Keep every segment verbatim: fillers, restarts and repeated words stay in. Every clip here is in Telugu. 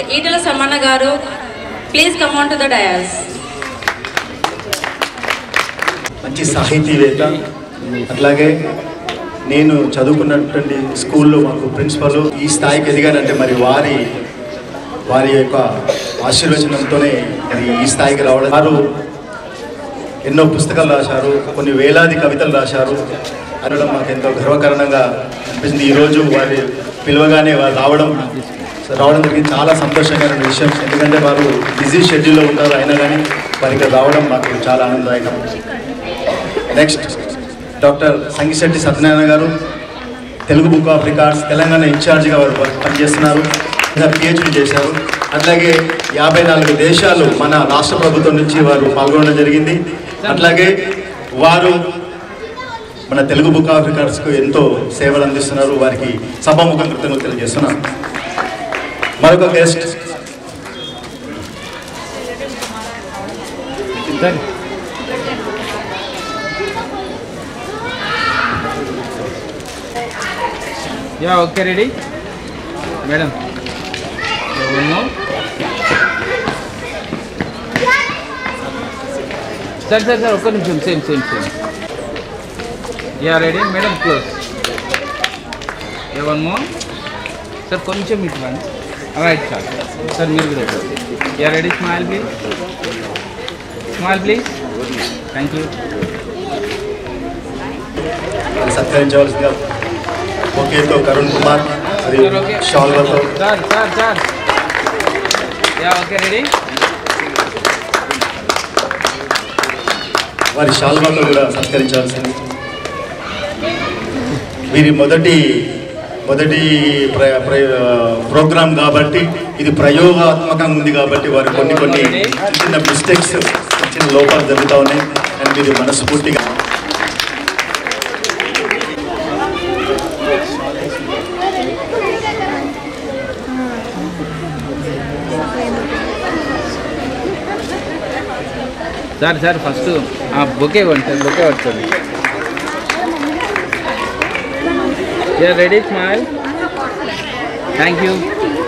Doctor Edala Samanna Garu, please come on to the dais. మంచి సాహితీవేత్త అట్లాగే నేను చదువుకున్నటువంటి స్కూల్లో మాకు ప్రిన్సిపల్ ఈ స్థాయికి ఎదిగానంటే మరి వారి వారి యొక్క ఆశీర్వచనంతోనే మరి ఈ స్థాయికి రావడం. వారు ఎన్నో పుస్తకాలు రాశారు, కొన్ని వేలాది కవితలు రాశారు అనడం మాకు ఎంతో గర్వకారణంగా అనిపిస్తుంది. ఈరోజు వారి పిలవగానే వారు రావడం రావడం జరిగింది. చాలా సంతోషకరమైన విషయం, ఎందుకంటే వారు బిజీ షెడ్యూల్లో ఉంటారు, అయినా కానీ వారికి రావడం మాకు చాలా ఆనందదాయకం. Next doctor Sangisetti Satyanarayana garu, Telugu book of Records Telangana ఇన్ఛార్జిగా వారు పనిచేస్తున్నారు, పిహెచ్డి చేశారు. అట్లాగే యాభై నాలుగు దేశాలు మన రాష్ట్ర ప్రభుత్వం నుంచి వారు పాల్గొనడం జరిగింది. అట్లాగే వారు మన తెలుగు బుక్ ఆఫ్ రికార్డ్స్కు ఎంతో సేవలు అందిస్తున్నారు. వారికి సభాముఖం కృతజ్ఞతలు తెలియజేస్తున్నారు. మరొక guest yeah okay ready madam. Sir sir sir ఒక్క నిమిషం. Same same same yeah ready madam. Close. Yeah one more sir, కొంచెం ఇటు రండి. Right sir. సార్ మీరు కూడా yeah ready. Smile please, smile please. Thank you. సత్కరించవలసిందిగా ఓకేతో కరుణ్ కుమార్ మరియు షాల్వాతో. Sir sir sir yeah okay ready. వారి షాల్వాతో కూడా సత్కరించాల్సింది. వీరి మొదటి మొదటి ప్ర ప్రోగ్రామ్ కాబట్టి ఇది ప్రయోగాత్మకంగా ఉంది కాబట్టి వారు కొన్ని కొన్ని చిన్న మిస్టేక్స్ చిన్న లోపాలు జరుగుతూ ఉన్నాయి. అండ్ మీరు మనస్ఫూర్తిగా సార్ సార్ ఫస్ట్ బొకే ఇవ్వండి సార్, బొకే పట్టుకోండి. Ready smile. Thank you.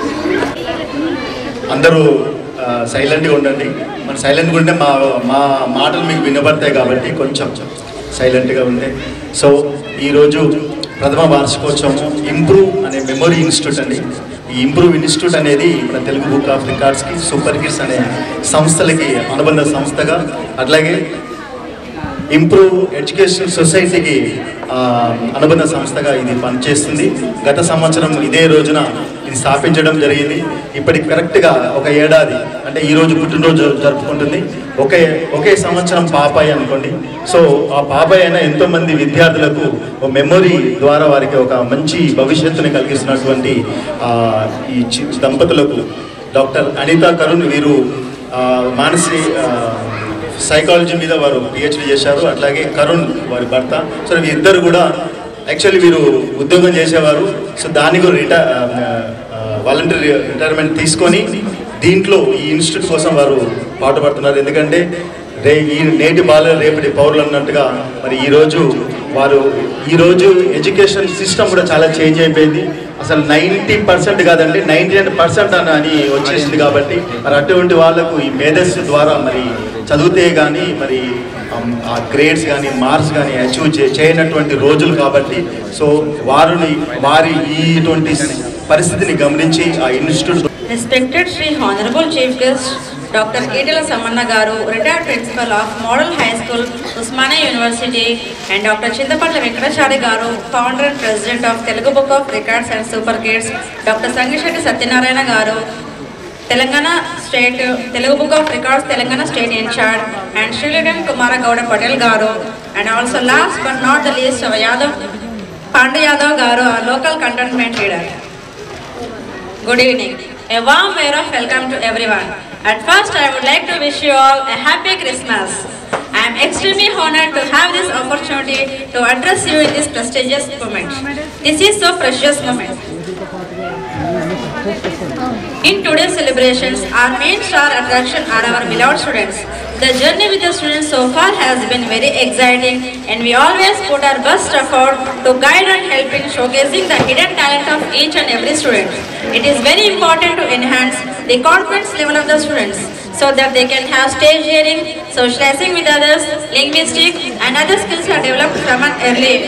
అందరూ సైలెంట్గా ఉండండి. మన సైలెంట్గా ఉంటే మా మా మాటలు మీకు వినబడతాయి కాబట్టి కొంచెం సైలెంట్గా ఉంటే. సో ఈరోజు ప్రథమ వార్షికోత్సవం ఇంప్రూవ్ అనే మెమొరీ ఇన్స్టిట్యూట్ అండి. ఈ ఇంప్రూవ్ ఇన్స్టిట్యూట్ అనేది మన తెలుగు బుక్ ఆఫ్ రికార్డ్స్కి, సూపర్ కిడ్స్ అనే సంస్థలకి అనుబంధ సంస్థగా, అట్లాగే ఇంప్రూవ్ ఎడ్యుకేషన్ సొసైటీకి అనుబంధ సంస్థగా ఇది పనిచేస్తుంది. గత సంవత్సరం ఇదే రోజున ఇది స్థాపించడం జరిగింది. ఇప్పటికి కరెక్ట్గా ఒక ఏడాది, అంటే ఈరోజు పుట్టినరోజు జరుపుకుంటుంది. ఒకే ఒకే సంవత్సరం పాపాయి అనుకోండి. సో ఆ పాపాయి అయినా ఎంతోమంది విద్యార్థులకు ఒక మెమొరీ ద్వారా వారికి ఒక మంచి భవిష్యత్తుని కలిగిస్తున్నటువంటి ఈ దంపతులకు డాక్టర్ అనితా కరుణ్, వీరు మానసి సైకాలజీ మీద వారు పిహెచ్డి చేశారు. అట్లాగే కరుణ్ వారి భర్త. సో వీరిద్దరు కూడా యాక్చువల్లీ వీరు ఉద్యోగం చేసేవారు. సో దానికి రిటైర్ వాలంటీర్ రిటైర్మెంట్ తీసుకొని దీంట్లో ఈ ఇన్స్టిట్యూట్ కోసం వారు పాటుపడుతున్నారు. ఎందుకంటే రే ఈ నేటి బాలలు రేపటి పౌరులు అన్నట్టుగా మరి ఈరోజు వారు ఈరోజు ఎడ్యుకేషన్ సిస్టమ్ కూడా చాలా చేంజ్ అయిపోయింది. అసలు నైంటీ పర్సెంట్ కాదండి, నైంటీ నైన్ పర్సెంట్ అని అని వచ్చేసింది. కాబట్టి మరి అటువంటి వాళ్ళకు ఈ మేధస్సు ద్వారా మరి చదివితే కానీ మరి ఆ గ్రేడ్స్ కానీ మార్క్స్ కానీ అచీవ్ చేయనటువంటి రోజులు కాబట్టి సో వారిని వారి ఇటువంటి పరిస్థితిని గమనించి ఆ institute. Respected Sri Honorable Chief Guest Doctor Edala Samanna Garu, retired Principal of Model High School, Usmania University, and Doctor Chindapalla Venkatachari Garu, Founder and President of Telugu Book of Records and Super Kids, Doctor Sangisetti Satyanarayana Garu, Telangana State Telugu Book of Records Telangana State in charge, and Srilagan Kumara Gowda Patel Garu, and also last but not the least Yadav Pandu Yadav Garu, our local contentment leader. Good evening. A warm word of welcome to everyone. At first, I would like to wish you all a happy Christmas. I am extremely honored to have this opportunity to address you in this prestigious moment. This is so precious moment. In today's celebrations, our main star attraction are our beloved students. The journey with the students so far has been very exciting, and we always put our best effort to guide and help in showcasing the hidden talent of each and every student. It is very important to enhance the confidence level of the students so that they can have stage hearing, socializing with others, linguistic and other skills are developed from an early age.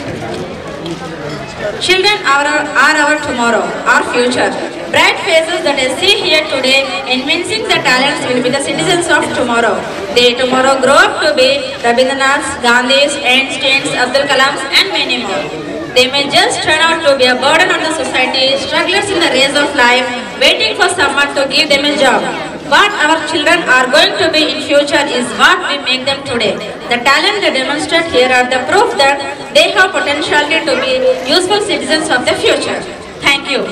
Children are our, are our tomorrow, our future. Bright faces that I see here today, evincing the talents will be the citizens of tomorrow. They tomorrow grow up to be Rabindranaths, Gandhis, Einsteins, Abdul Kalams and many more. They may just turn out to be a burden on the society, strugglers in the race of life, waiting for someone to give them a job. What our children are going to be in future is what we make them today. The talent they demonstrate here are the proof that they have potentiality to be useful citizens of the future. Thank you.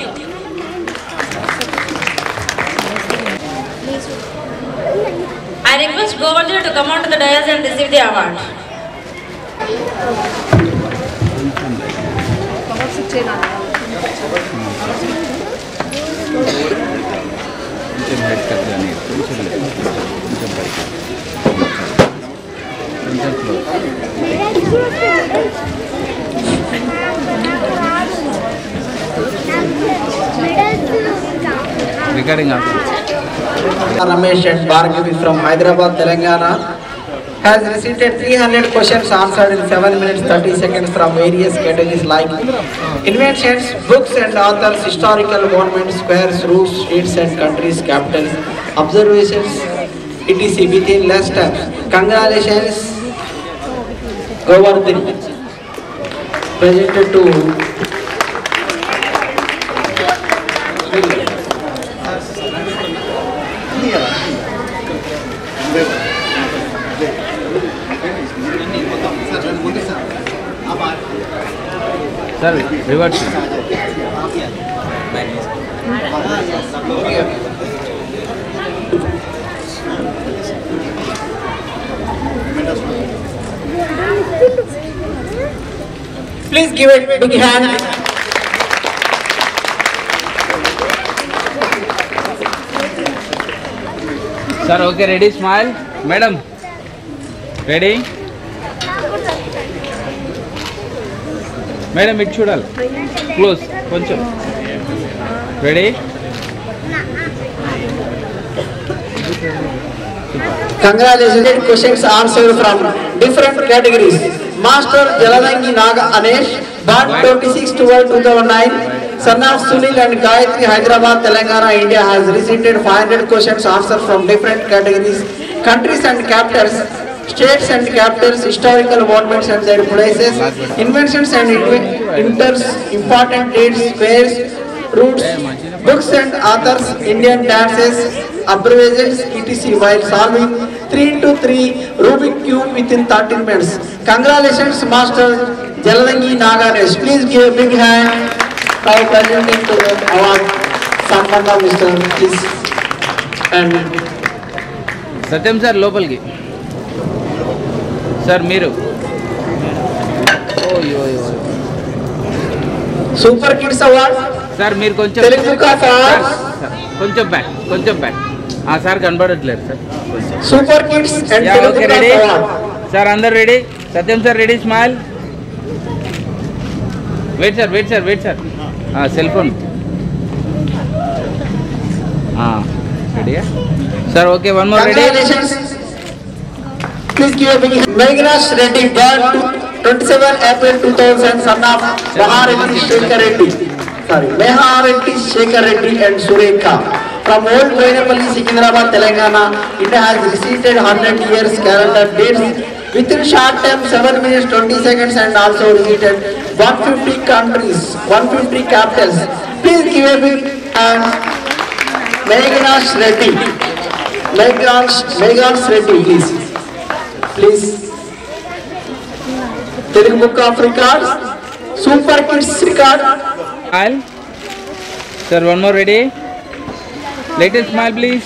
I request Govardhan to come on to the dais and receive the award. Regarding after. Ramesh and Bhargavi from Hyderabad, Telangana has received three hundred questions answered in seven minutes thirty seconds from various categories like inventions, books and authors, historical monuments, squares, routes, streets and countries, capitals, observations, et cetera within less time. Congratulations, Govardhan. Presented to Sir, reverse. please give it a big hand. Sir, okay, ready, smile. Madam, ready? Madam, it should all. Close, కొంచెం. Ready? Congratulations, questions answered from different categories. Master Jaladangi Naga Anesh, born twenty-six twelve two thousand nine, son of Sunil and Gayatri, Hyderabad, Telangana, India, has received five hundred questions answered from different categories, countries and capitals, states and capitals, historical monuments and their places, inventions and inters, important dates, fairs, routes, books and authors, Indian dances, abbreviations, et cetera while solving three into three Rubik cube within thirteen minutes. Congratulations, Master Jaladangi Naganesh. Please give a big hand by presenting to the award Sambandha Mister Please. And Satyam sir, లోపలికి. సార్ మీరు Super Kids Award. సార్ మీరు కొంచెం Telugu Award. కొంచెం బ్యాక్ కొంచెం బ్యాక్ ఆ సార్ కనబడట్లేదు sir Super Kids and okay ready Telugu Award. Sir అందరు ready Satyam sir ready smile wait sir wait sir wait sir cell phone రెడీయా sir okay one more ready Congratulations. Please give a big hand. Meghnash Reddy, born twenty-seven April two thousand, son of Mahareddy Shekhar Reddy. Sorry, Mahareddy Shekhar Reddy and Surekha. From Old Boinapalli, Secunderabad, Telangana, India has received one hundred years calendar dates within short time seven minutes twenty seconds and also visited one hundred fifty countries, one hundred fifty capitals. Please give a big hand. Meghnash Reddy. Meghnash, Meghnash Reddy, please. Please. Telugu Book of Records, Super Kids Record. Smile. Sir, one more ready. Latest smile, please.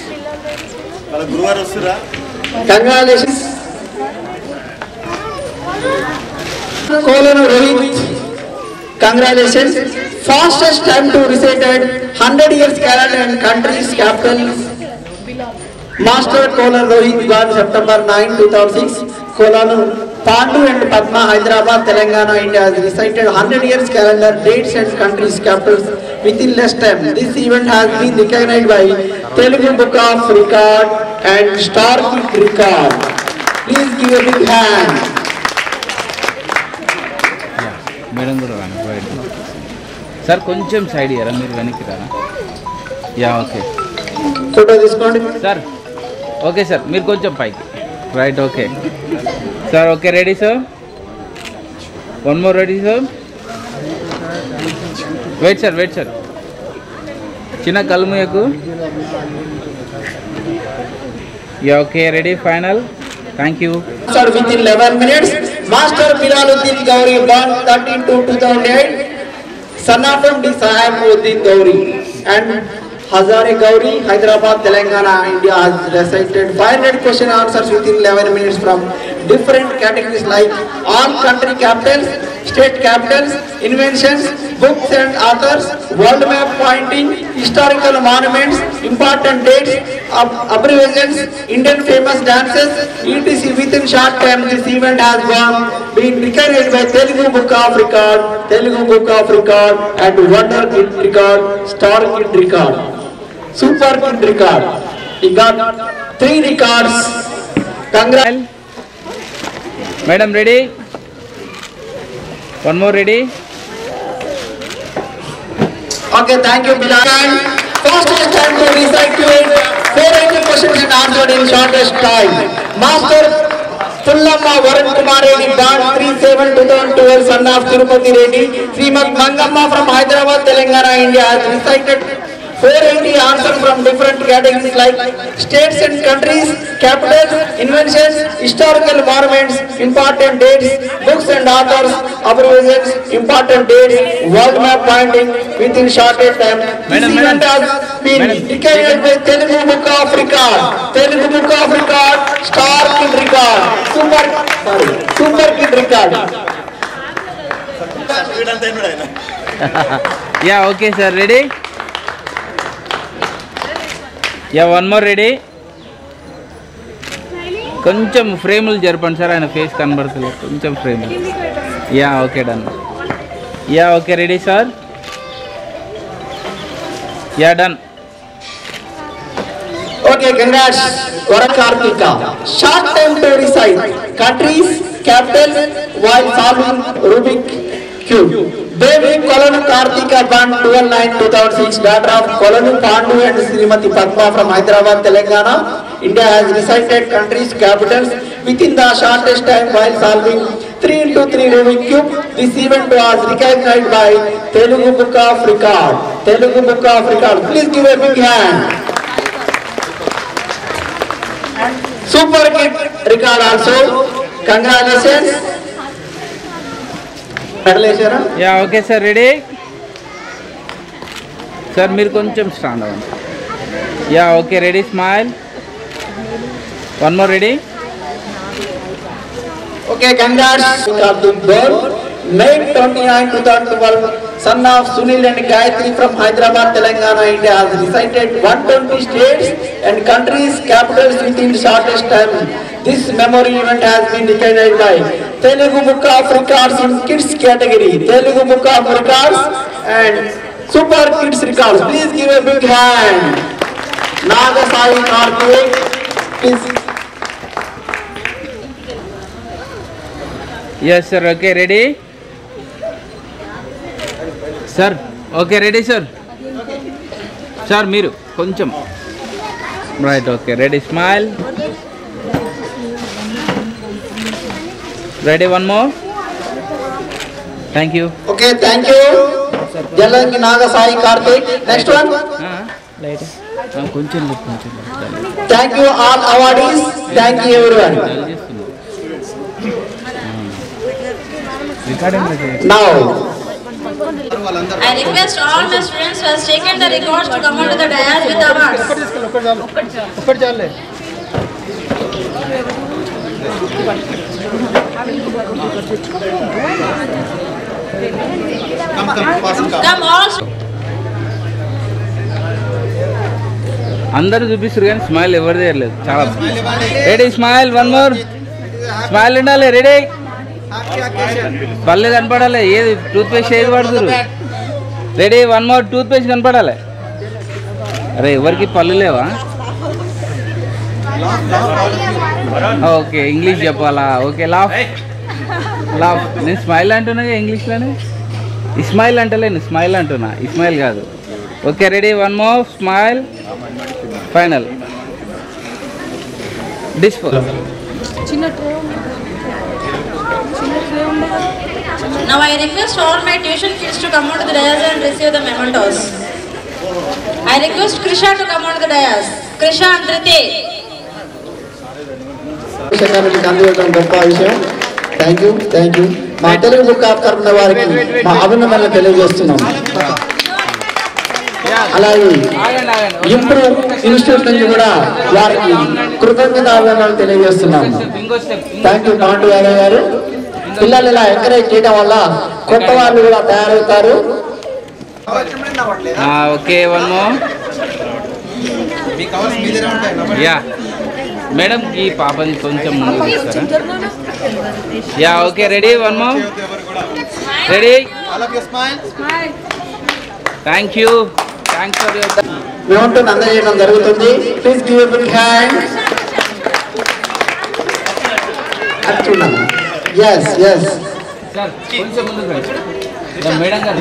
Congratulations. Kolan Rohit. Congratulations. Fastest time to recited one hundred years calendar and countries capitals. Master Kolan Rohit, born September ninth two thousand six, Kolan Pandu and Padma, Hyderabad, Telangana, India has recited one hundred years calendar, dates and countries, capitals within less time. This event has been recognized by Telugu Book of Record and Star Kid Record. Please give a big hand. Madam కూడా రాను రైట్ సార్ కొంచెం సైడ్ ఇయ్యారా మీరు వెనక్కి రారా యా ఓకే ఫోటో తీసుకోండి సార్ ఓకే సార్ మీరు కొంచెం పైకి right okay sir okay ready sir one more ready sir wait sir wait sir చిన్న కళ్ళు మూయకు yeah okay ready final thank you Sir, within eleven minutes, Master Bilaluddin Gauri, born thirteen to two thousand eight, son of M D Sahabuddin Gauri, and Hazare Gauri, Hyderabad, Telangana, India has recited five hundred question answers within eleven minutes from different categories like all country capitals, state capitals, inventions, books and authors, world map pointing, historical monuments, important dates, ab- abbreviations, Indian famous dances, et cetera. Within short time, this event has gone, been recognized by Telugu Book of Record, Telugu Book of Record, and Wonder Kid Record, Star Kid Record, Super Kid Record. He got three records. Congrats. Madam ready one more ready Okay, thank you, Bilal. And fastest time to recite four hundred questions and answered in shortest time. Master Pullamma Varun Kumar Reddy, born three seven two thousand twelve, son of Tirupati Reddy. Srimad Mangamma from Hyderabad, Telangana, India has recited four hundred eighty answers from different categories like states and countries, capitals, inventions, historical monuments, important dates, books and authors, abbreviations, important dates, world map pointing within shortest time. This Madam, event madam. has been Madam. recognized by Telugu Book of Record, Telugu Book of Record, Star Kid Record, Super, sorry, Super Kid Record. Yeah okay sir ready yeah one more ready కొంచెం ఫ్రేములు జరపండి సార్ ఆయన ఫేస్ కనబడుతుంది కొంచెం ఫ్రేములు yeah okay done yeah okay ready sir yeah done Okay, congrats, Varan Karthika. Short time to recite countries, capitals while solving Rubik cube. Devi Kolonu Karthika, born twelve nine two thousand six, daughter of Kolonu Pandu and Srimati Padma from Hyderabad, Telangana, India has recited countries, capitals within the shortest time while solving three into three Rubik cube. This event was recognized by Telugu Book of Record. Telugu Book of Record. Please give a big hand. Super Kid Record also. Congratulations. Congratulations. Yeah okay sir ready sir మీరు కొంచెం స్టాండ్ అవ్వండి yeah okay ready smile one more ready Okay, congrats. Karthik Gaur, May twenty-ninth two thousand twelve, son of Sunil and Gayatri from Hyderabad, Telangana, India has recited one hundred twenty states and countries, capitals within shortest time. This memory event has been recognized by Telugu Book of Records in Kids category, Telugu Book of Records and Super Kids Records. Please give a big hand. Naga Sai Karthik, please. Yes sir okay ready sir okay ready sir sir మీరు కొంచెం right okay ready smile ready one more thank you Okay, thank you. Jalangi Naga Sai Karthik. Next one. కొంచెం look, కొంచెం look. Thank you all awardees. Thank you everyone. Now, I request all my students who has taken the records to come onto the dais with awards. Come all. అందరూ చూపిస్తారు కానీ స్మైల్ ఎవరిదే లేదు చాలా ready smile one more smile ఉండాలి. రెడీ, పళ్ళు కనపడాలి. ఏది టూత్ పేస్ట్ ఏది వాడుతురు? Ready, one more. Toothpaste కనపడాలి. అరే ఎవరికి పళ్ళు లేవా? ఓకే, ఇంగ్లీష్ చెప్పాలా? Okay, laugh laugh. నేను స్మైల్ అంటున్నా ఇంగ్లీష్లోనే. ఇస్మాయిల్ అంటలేను, స్మైల్ అంటున్నా, ఇస్మాయిల్ కాదు. Okay, ready, one more. Smile. Final. This four. Now I request all my tuition kids to come out to the dais and receive the mementos. I request Krisha to come out to the dais. Krisha and Triti. అందజేయడం గొప్ప విషయం. Thank you thank you. మా తెలుగు బుక్ ఆఫ్ తరపున వారికి మా అభినందనలు తెలియజేస్తున్నాం. అలాగే ఇంప్రూవ్ ఇన్స్టిట్యూట్ నుంచి కూడా వారికి కృతజ్ఞత అభినందనలు తెలియజేస్తున్నాం. థ్యాంక్ యూ పాండు యాదవ్ గారు. పిల్లలు ఇలా ఎంకరేజ్ చేయడం వల్ల కొత్త వాళ్ళు కూడా తయారవుతారు. Okay, one more. Yeah madam, ఈ పాపని కొంచెం ముందు తీస్తారా? Yeah okay, ready, one more. Ready, thank you. Thanks for your. మేము అందజేయడం జరుగుతుంది. Please give a big hand. అట్లున్నాను. Yes, yes. సార్ కొంచెం ముందు madam garu.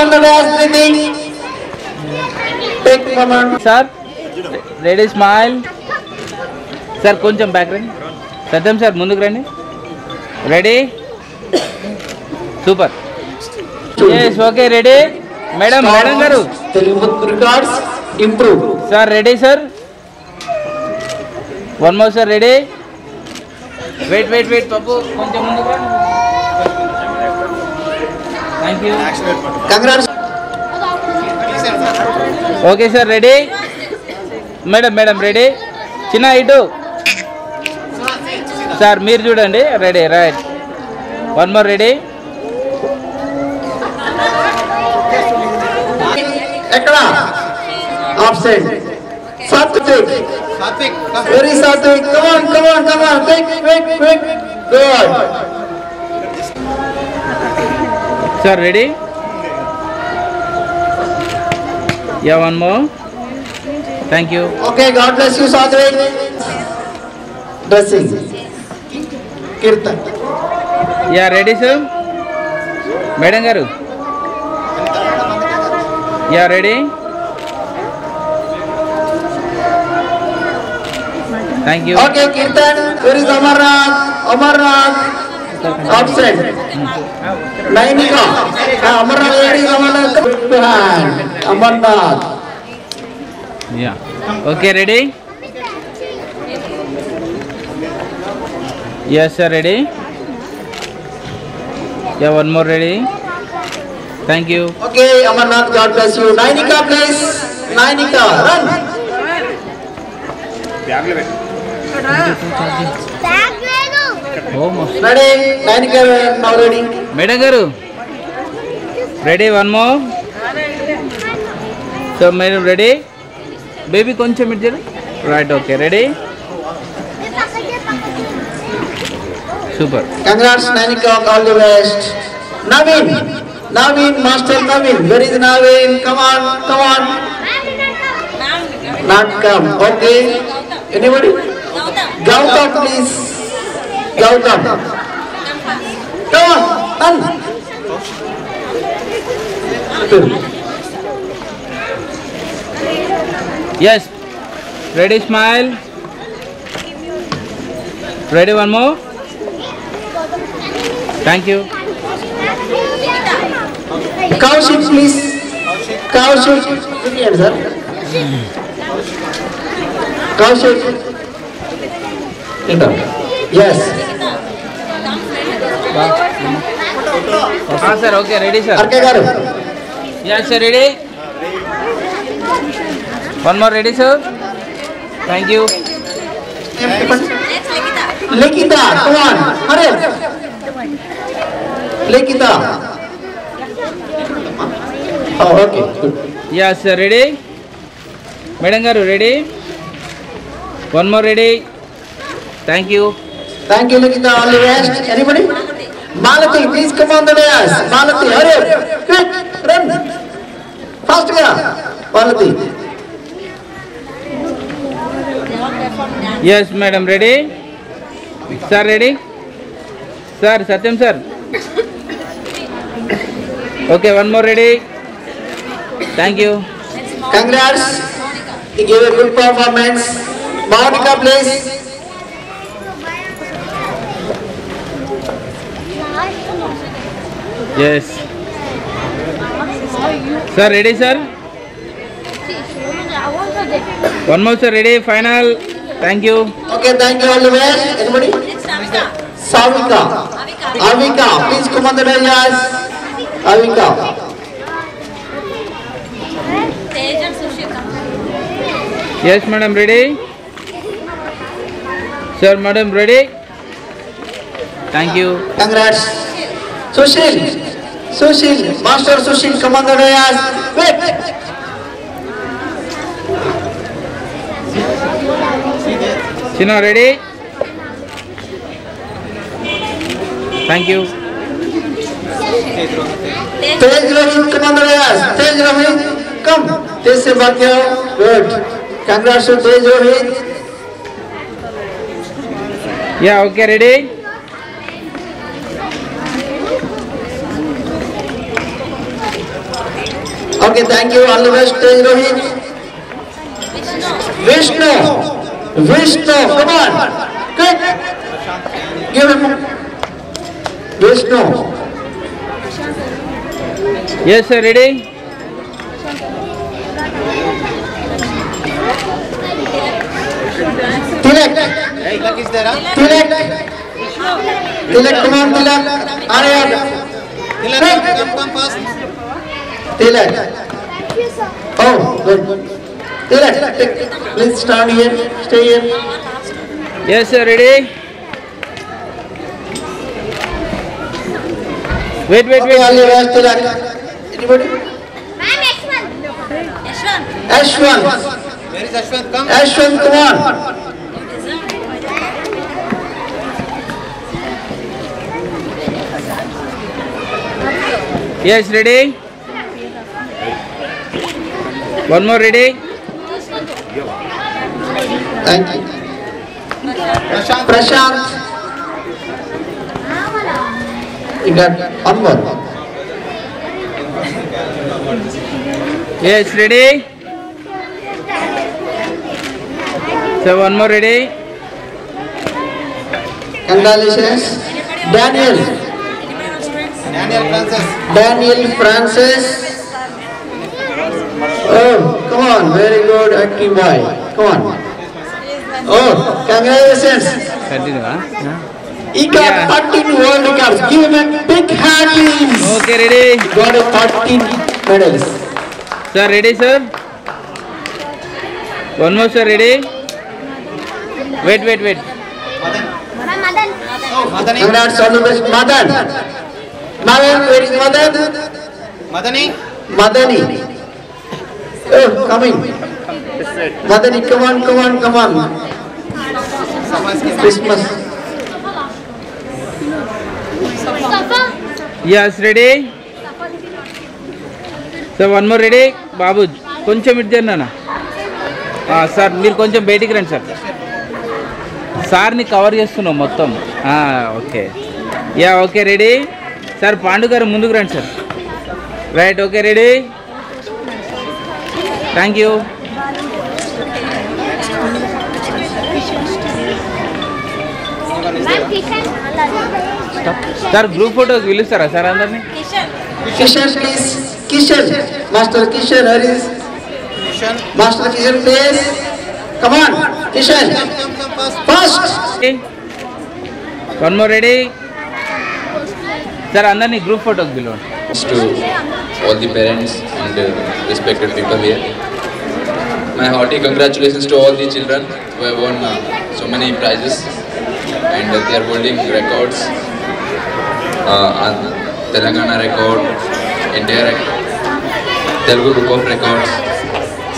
Sir ready, smile. Sir కొంచెం బ్యాక్ రండి. సత్యం సార్ ముందుకు రండి. Ready, super. Yes okay, ready. Madam madam garu. Telugu records improve. Sir ready sir. One more sir. Ready. Wait wait wait Pappu కొంచెం ముందుకు రండి. Thank you. Congrats. Okay sir, ready. Madam madam ready. చిన్న ఇటు సార్ మీరు చూడండి. Ready, right. One more. Ready. ఎక్కడ absent? Satvik. Very Satvik. Come on come on come on. Quick quick quick. Good. Sir ready. Yeah one more. Thank you. Okay, God bless you Satvik. Dressing Keerthan. Yeah ready sir. Madam garu. Yeah ready. Thank you. Okay, Keerthan. Where is Amarnath? Amarnath absent. Nainika. Amarnath. Where is Amarnath? Amarnath. Yeah okay, ready. yes sir, ready. Yeah, one more. Ready. Thank you. Okay, Amarnath, God bless you. Nainika, please. Nainika, run. Oh, ready. Nainika, now ready. Madam garu. Ready. One more. So madam ready. Baby koncham idjadu. Right. Okay. Ready. Super. Congrats, Nainika. All the best. Naveen. Naveen, Master Naveen. Where is Naveen? Come on, come on. Not come. Okay. Anybody? Gautam, please. Gautam. Come on, run. Yes. Ready. Smile. Ready. One more. Thank you. Kaushik, please. Kaushik. Here, sir. Kaushik. Enter. Yes. Ah, sir. Okay. Ready, sir. Arke garu. Yes, sir. Ready. One more. Ready, sir. Thank you. Likita, come on. Hurry. Likita. Oh, okay. Good. Yes, sir. Ready. Madam garu ready. One more. Ready. Thank you. Thank you, Nikita. All the best. Anybody? Malati, please come on the dais. Malati, hurry up. Quick, run. Fast, yeah. Malati. Yes, madam, ready? Sir, ready? Sir, Satyam sir. Okay, one more ready. Thank you. Congrats. You gave a good performance. Monica, please. Yes. Sir, ready, sir? One more, sir, ready? Final. Thank you. Okay, thank you. All the best. Anybody? Savika. Avika, please come on the dais. Avika. Yes, madam, ready? Sir, madam, ready? Thank you. Congrats. Sushil. Sushil. Master Sushil, come on the dais. Wait. Chino, ready? Thank you. Tej Rohit, come on the dais. Tej Rohit, come. Tej se baat karo. Good. Congrats to Tej Rohit. Yeah, okay, ready? Okay, thank you. All the best, Tej Rohit. Vishnu. Vishnu, come on. Quick. Give him. Vishnu. Yes, sir, ready? Tilak. Tilak. Tilak, come on, Tilak. Hurry up. Tilak, come, come fast. Tilak. Oh, good. Tilak, please stand here. Stay here. Yes, sir, ready? Wait, wait, Okay, all wait. the best, Tilak. Anybody? Ashwant. Where is Ashwant? Come. Ashwant, come on. Yes, ready? One more, ready? Thank you. Prashant. Prashant. You got one more. Yes, ready? So one more, ready? Congratulations. Daniel. Daniel Francis. Daniel Francis. Oh, come on. Very good active boy. Come on. Oh, congratulations. Continue, huh? Huh? He got Yeah. thirteen world records. Give him a big hand, please. Okay, ready? He got a thirteen medals. Sir, ready, sir? One more, sir, ready? Wait, wait, wait. Oh, Madani. Congrats, all the best. Madan. Madan, where is Madan? Madani. Madani. Oh, coming. Madani, come on, come on, come on. Christmas. Yes, ready? So one more, ready? Babu, కొంచెం ఇటు జరనా సార్ మీరు కొంచెం బయటికి రండి సార్ సార్ని కవర్ చేస్తున్నాం మొత్తం okay yeah okay ready sir Pandu garu ముందుకు రండి sir right okay ready thank you sir group ఫోటోకి పిలుస్తారా సార్ అందరినీ Kishan, please. Kishan. Master Kishan, Haris. Kishan. Master Kishan, please. Come on, Kishan. Fast. One more ready sir అందరినీ గ్రూప్ ఫోటోకి పిలవండి To all the parents and uh, respected people here. My hearty congratulations to all the children who have won uh, so many prizes and uh, they are holding records. Uh, Telangana record, India record, Telugu Book of Records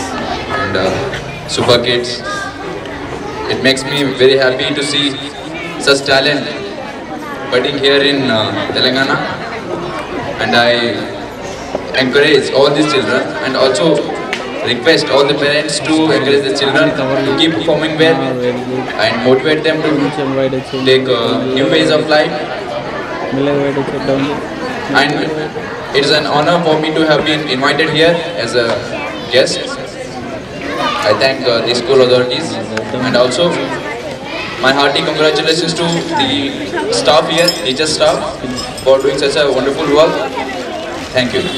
and uh, Super Kids. It makes me very happy to see such talent budding here in uh, Telangana, and I encourage all these children and also request all the parents to encourage the children to keep performing well and motivate them to take uh, new ways of life. And it is an honor for me to have been invited here as a guest. I thank uh, the school authorities and also my hearty congratulations to the staff here, teacher staff, for doing such a wonderful work. Thank you.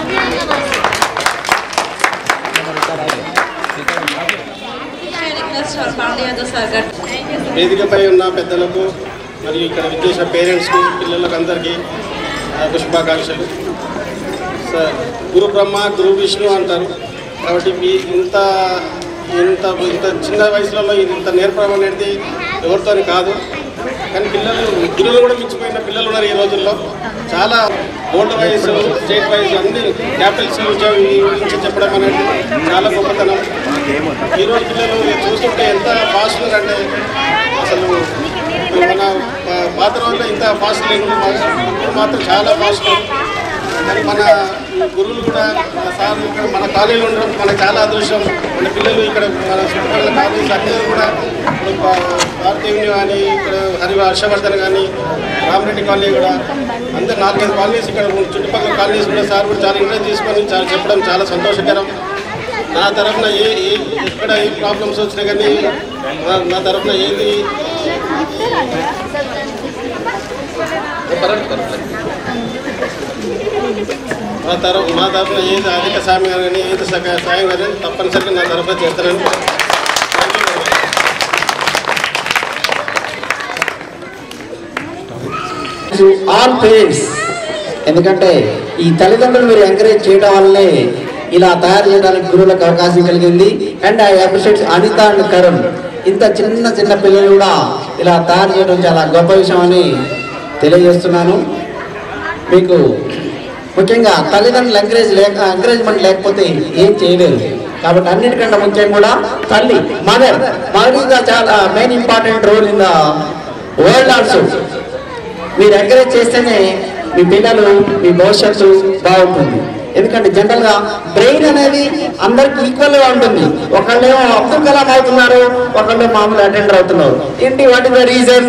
వేదికపై ఉన్న పెద్దలకు మరియు ఇక్కడ విద్యేసిన పేరెంట్స్కి పిల్లలకు అందరికీ శుభాకాంక్షలు. సార్ గురు బ్రహ్మ గురు విష్ణు అంటారు కాబట్టి మీ ఇంత ఇంత ఇంత చిన్న వయసులలో ఇంత నేర్పడం అనేది ఎవరితో కాదు. కానీ పిల్లలు గురువులు కూడా మించిపోయిన పిల్లలు ఉన్నారు ఈ రోజుల్లో. చాలా బోర్డు వైజ్ స్టేట్ వైజ్ అన్ని క్యాపిటల్స్ గురించి చెప్పడం అనేది చాలా గొప్పతనం. ఈరోజు పిల్లలు చూస్తుంటే ఎంత ఫాస్ట్ అంటే అసలు మన పాత రోజుల్లో ఇంత ఫాస్ట్ లేదు, మాత్రం చాలా ఫాస్ట్. కానీ మన గురువులు కూడా మన సార్ ఇక్కడ మన కాలేజీలో ఉండడం మనకు చాలా అదృష్టం. మన పిల్లలు ఇక్కడ మన చుట్టుపక్కల కాలేజీస్ అందరూ కూడా ఇప్పుడు భారతీయుని కానీ ఇక్కడ హరి హర్షవర్ధన్ కానీ రామరెడ్డి కాలనీ కూడా అందరు నాలుగైదు కాలనీస్ ఇక్కడ చుట్టుపక్కల కాలనీస్ కూడా సార్ కూడా చాలా ఇంట్రెస్ట్ తీసుకొని చాలా చెప్పడం చాలా సంతోషకరం. నా తరఫున ఏ ఏ ఎక్కడ ఏ ప్రాబ్లమ్స్ వచ్చినా కానీ నా తరఫున ఏది మా తరఫు మా తరఫున ఏది అధిక సాయం కానీ ఏది సాయం కానీ తప్పనిసరిగా నా తరఫున చేస్తానని. ఆల్ పేరెంట్స్, ఎందుకంటే ఈ తల్లిదండ్రులు మీరు ఎంకరేజ్ చేయడం వల్లనే ఇలా తయారు చేయడానికి గురువులకు అవకాశం కలిగింది. And I appreciate Anitha and Karun, ఇంత చిన్న చిన్న పిల్లలు కూడా ఇలా తయారు చేయడం చాలా గొప్ప విషయం అని తెలియజేస్తున్నాను. మీకు ముఖ్యంగా తల్లిదండ్రులు ఎంకరేజ్ లేక ఎంకరేజ్మెంట్ లేకపోతే ఏం చేయలేరు. కాబట్టి అన్నిటికంటే ముఖ్యం కూడా తల్లి, మదర్ మదర్గా చాలా main important role in the world also. మీరు ఎంకరేజ్ చేస్తేనే మీ పిల్లలు మీ భవిష్యత్తు బాగుంటుంది. ఎందుకంటే జనరల్గా బ్రెయిన్ అనేది అందరికి ఈక్వల్గా ఉంటుంది. ఒకళ్ళేమో అబ్దుల్ కలాం అవుతున్నారు, ఒకళ్ళు మామూలు అటెండర్ అవుతున్నారు. ఏంటి what is the reason?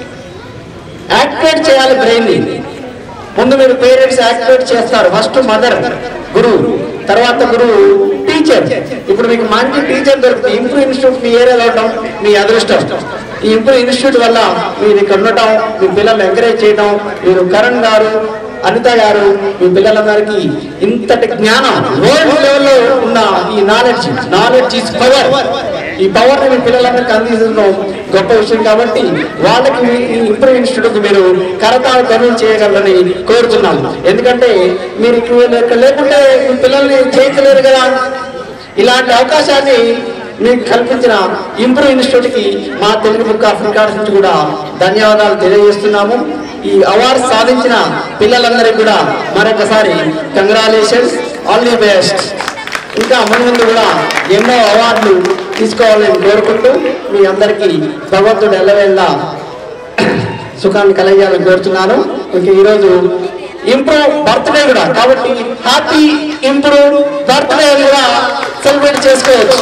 Activate చేయాలి బ్రెయిన్ని. ముందు మీరు పేరెంట్స్ యాక్టివేట్ చేస్తారు. ఫస్ట్ మదర్ గురువు, తర్వాత గురువు టీచర్. ఇప్పుడు మీకు మంచి టీచర్ దొరుకుతుంది. ఇంప్రూవ్ ఇన్స్టిట్యూట్ మీ ఏరియాలో ఉండడం మీ అదృష్టం. ఈ ఇంప్రూవ్ ఇన్స్టిట్యూట్ వల్ల మీరు ఇక్కడ ఉండటం, మీ పిల్లల్ని ఎంకరేజ్ చేయడం, మీరు కరణ్ గారు అనిత గారు మీ పిల్లలందరికీ ఇంతటి జ్ఞానం వరల్డ్ లెవెల్లో ఉన్న ఈ నాలెడ్జ్ నాలెడ్జ్ ఈజ్ పవర్. ఈ పవర్ని మీ పిల్లలందరికీ అందించడం గొప్ప విషయం. కాబట్టి వాళ్ళకి ఈ ఇంప్రూవ్ ఇన్స్టిట్యూట్ మీరు కరతాళ ధ్వనులు చేయగలరని కోరుతున్నాను. ఎందుకంటే మీరు ఇక్కడ లేకుంటే మీ పిల్లల్ని చేయించలేరు కదా. ఇలాంటి అవకాశాన్ని మీకు కల్పించిన ఇంప్రూవ్ ఇన్స్టిట్యూట్కి మా తెలుగు బుక్ ఆఫ్ రికార్డ్స్ నుంచి కూడా ధన్యవాదాలు తెలియజేస్తున్నాము. ఈ అవార్డు సాధించిన పిల్లలందరికీ కూడా మరొకసారి కంగ్రాచులేషన్స్, ఆల్ ది బెస్ట్. ఇంకా ముందు కూడా ఎన్నో అవార్డులు తీసుకోవాలని కోరుకుంటూ మీ అందరికీ భగవంతుడు ఎల్లవేళ్ళ సుఖాన్ని కలిగాలని కోరుతున్నాను. ఇంకా ఈరోజు ఇంప్రూవ్ బర్త్డే కూడా, కాబట్టి హ్యాపీ ఇంప్రూవ్ బర్త్డే కూడా సెలబ్రేట్ చేసుకోవచ్చు.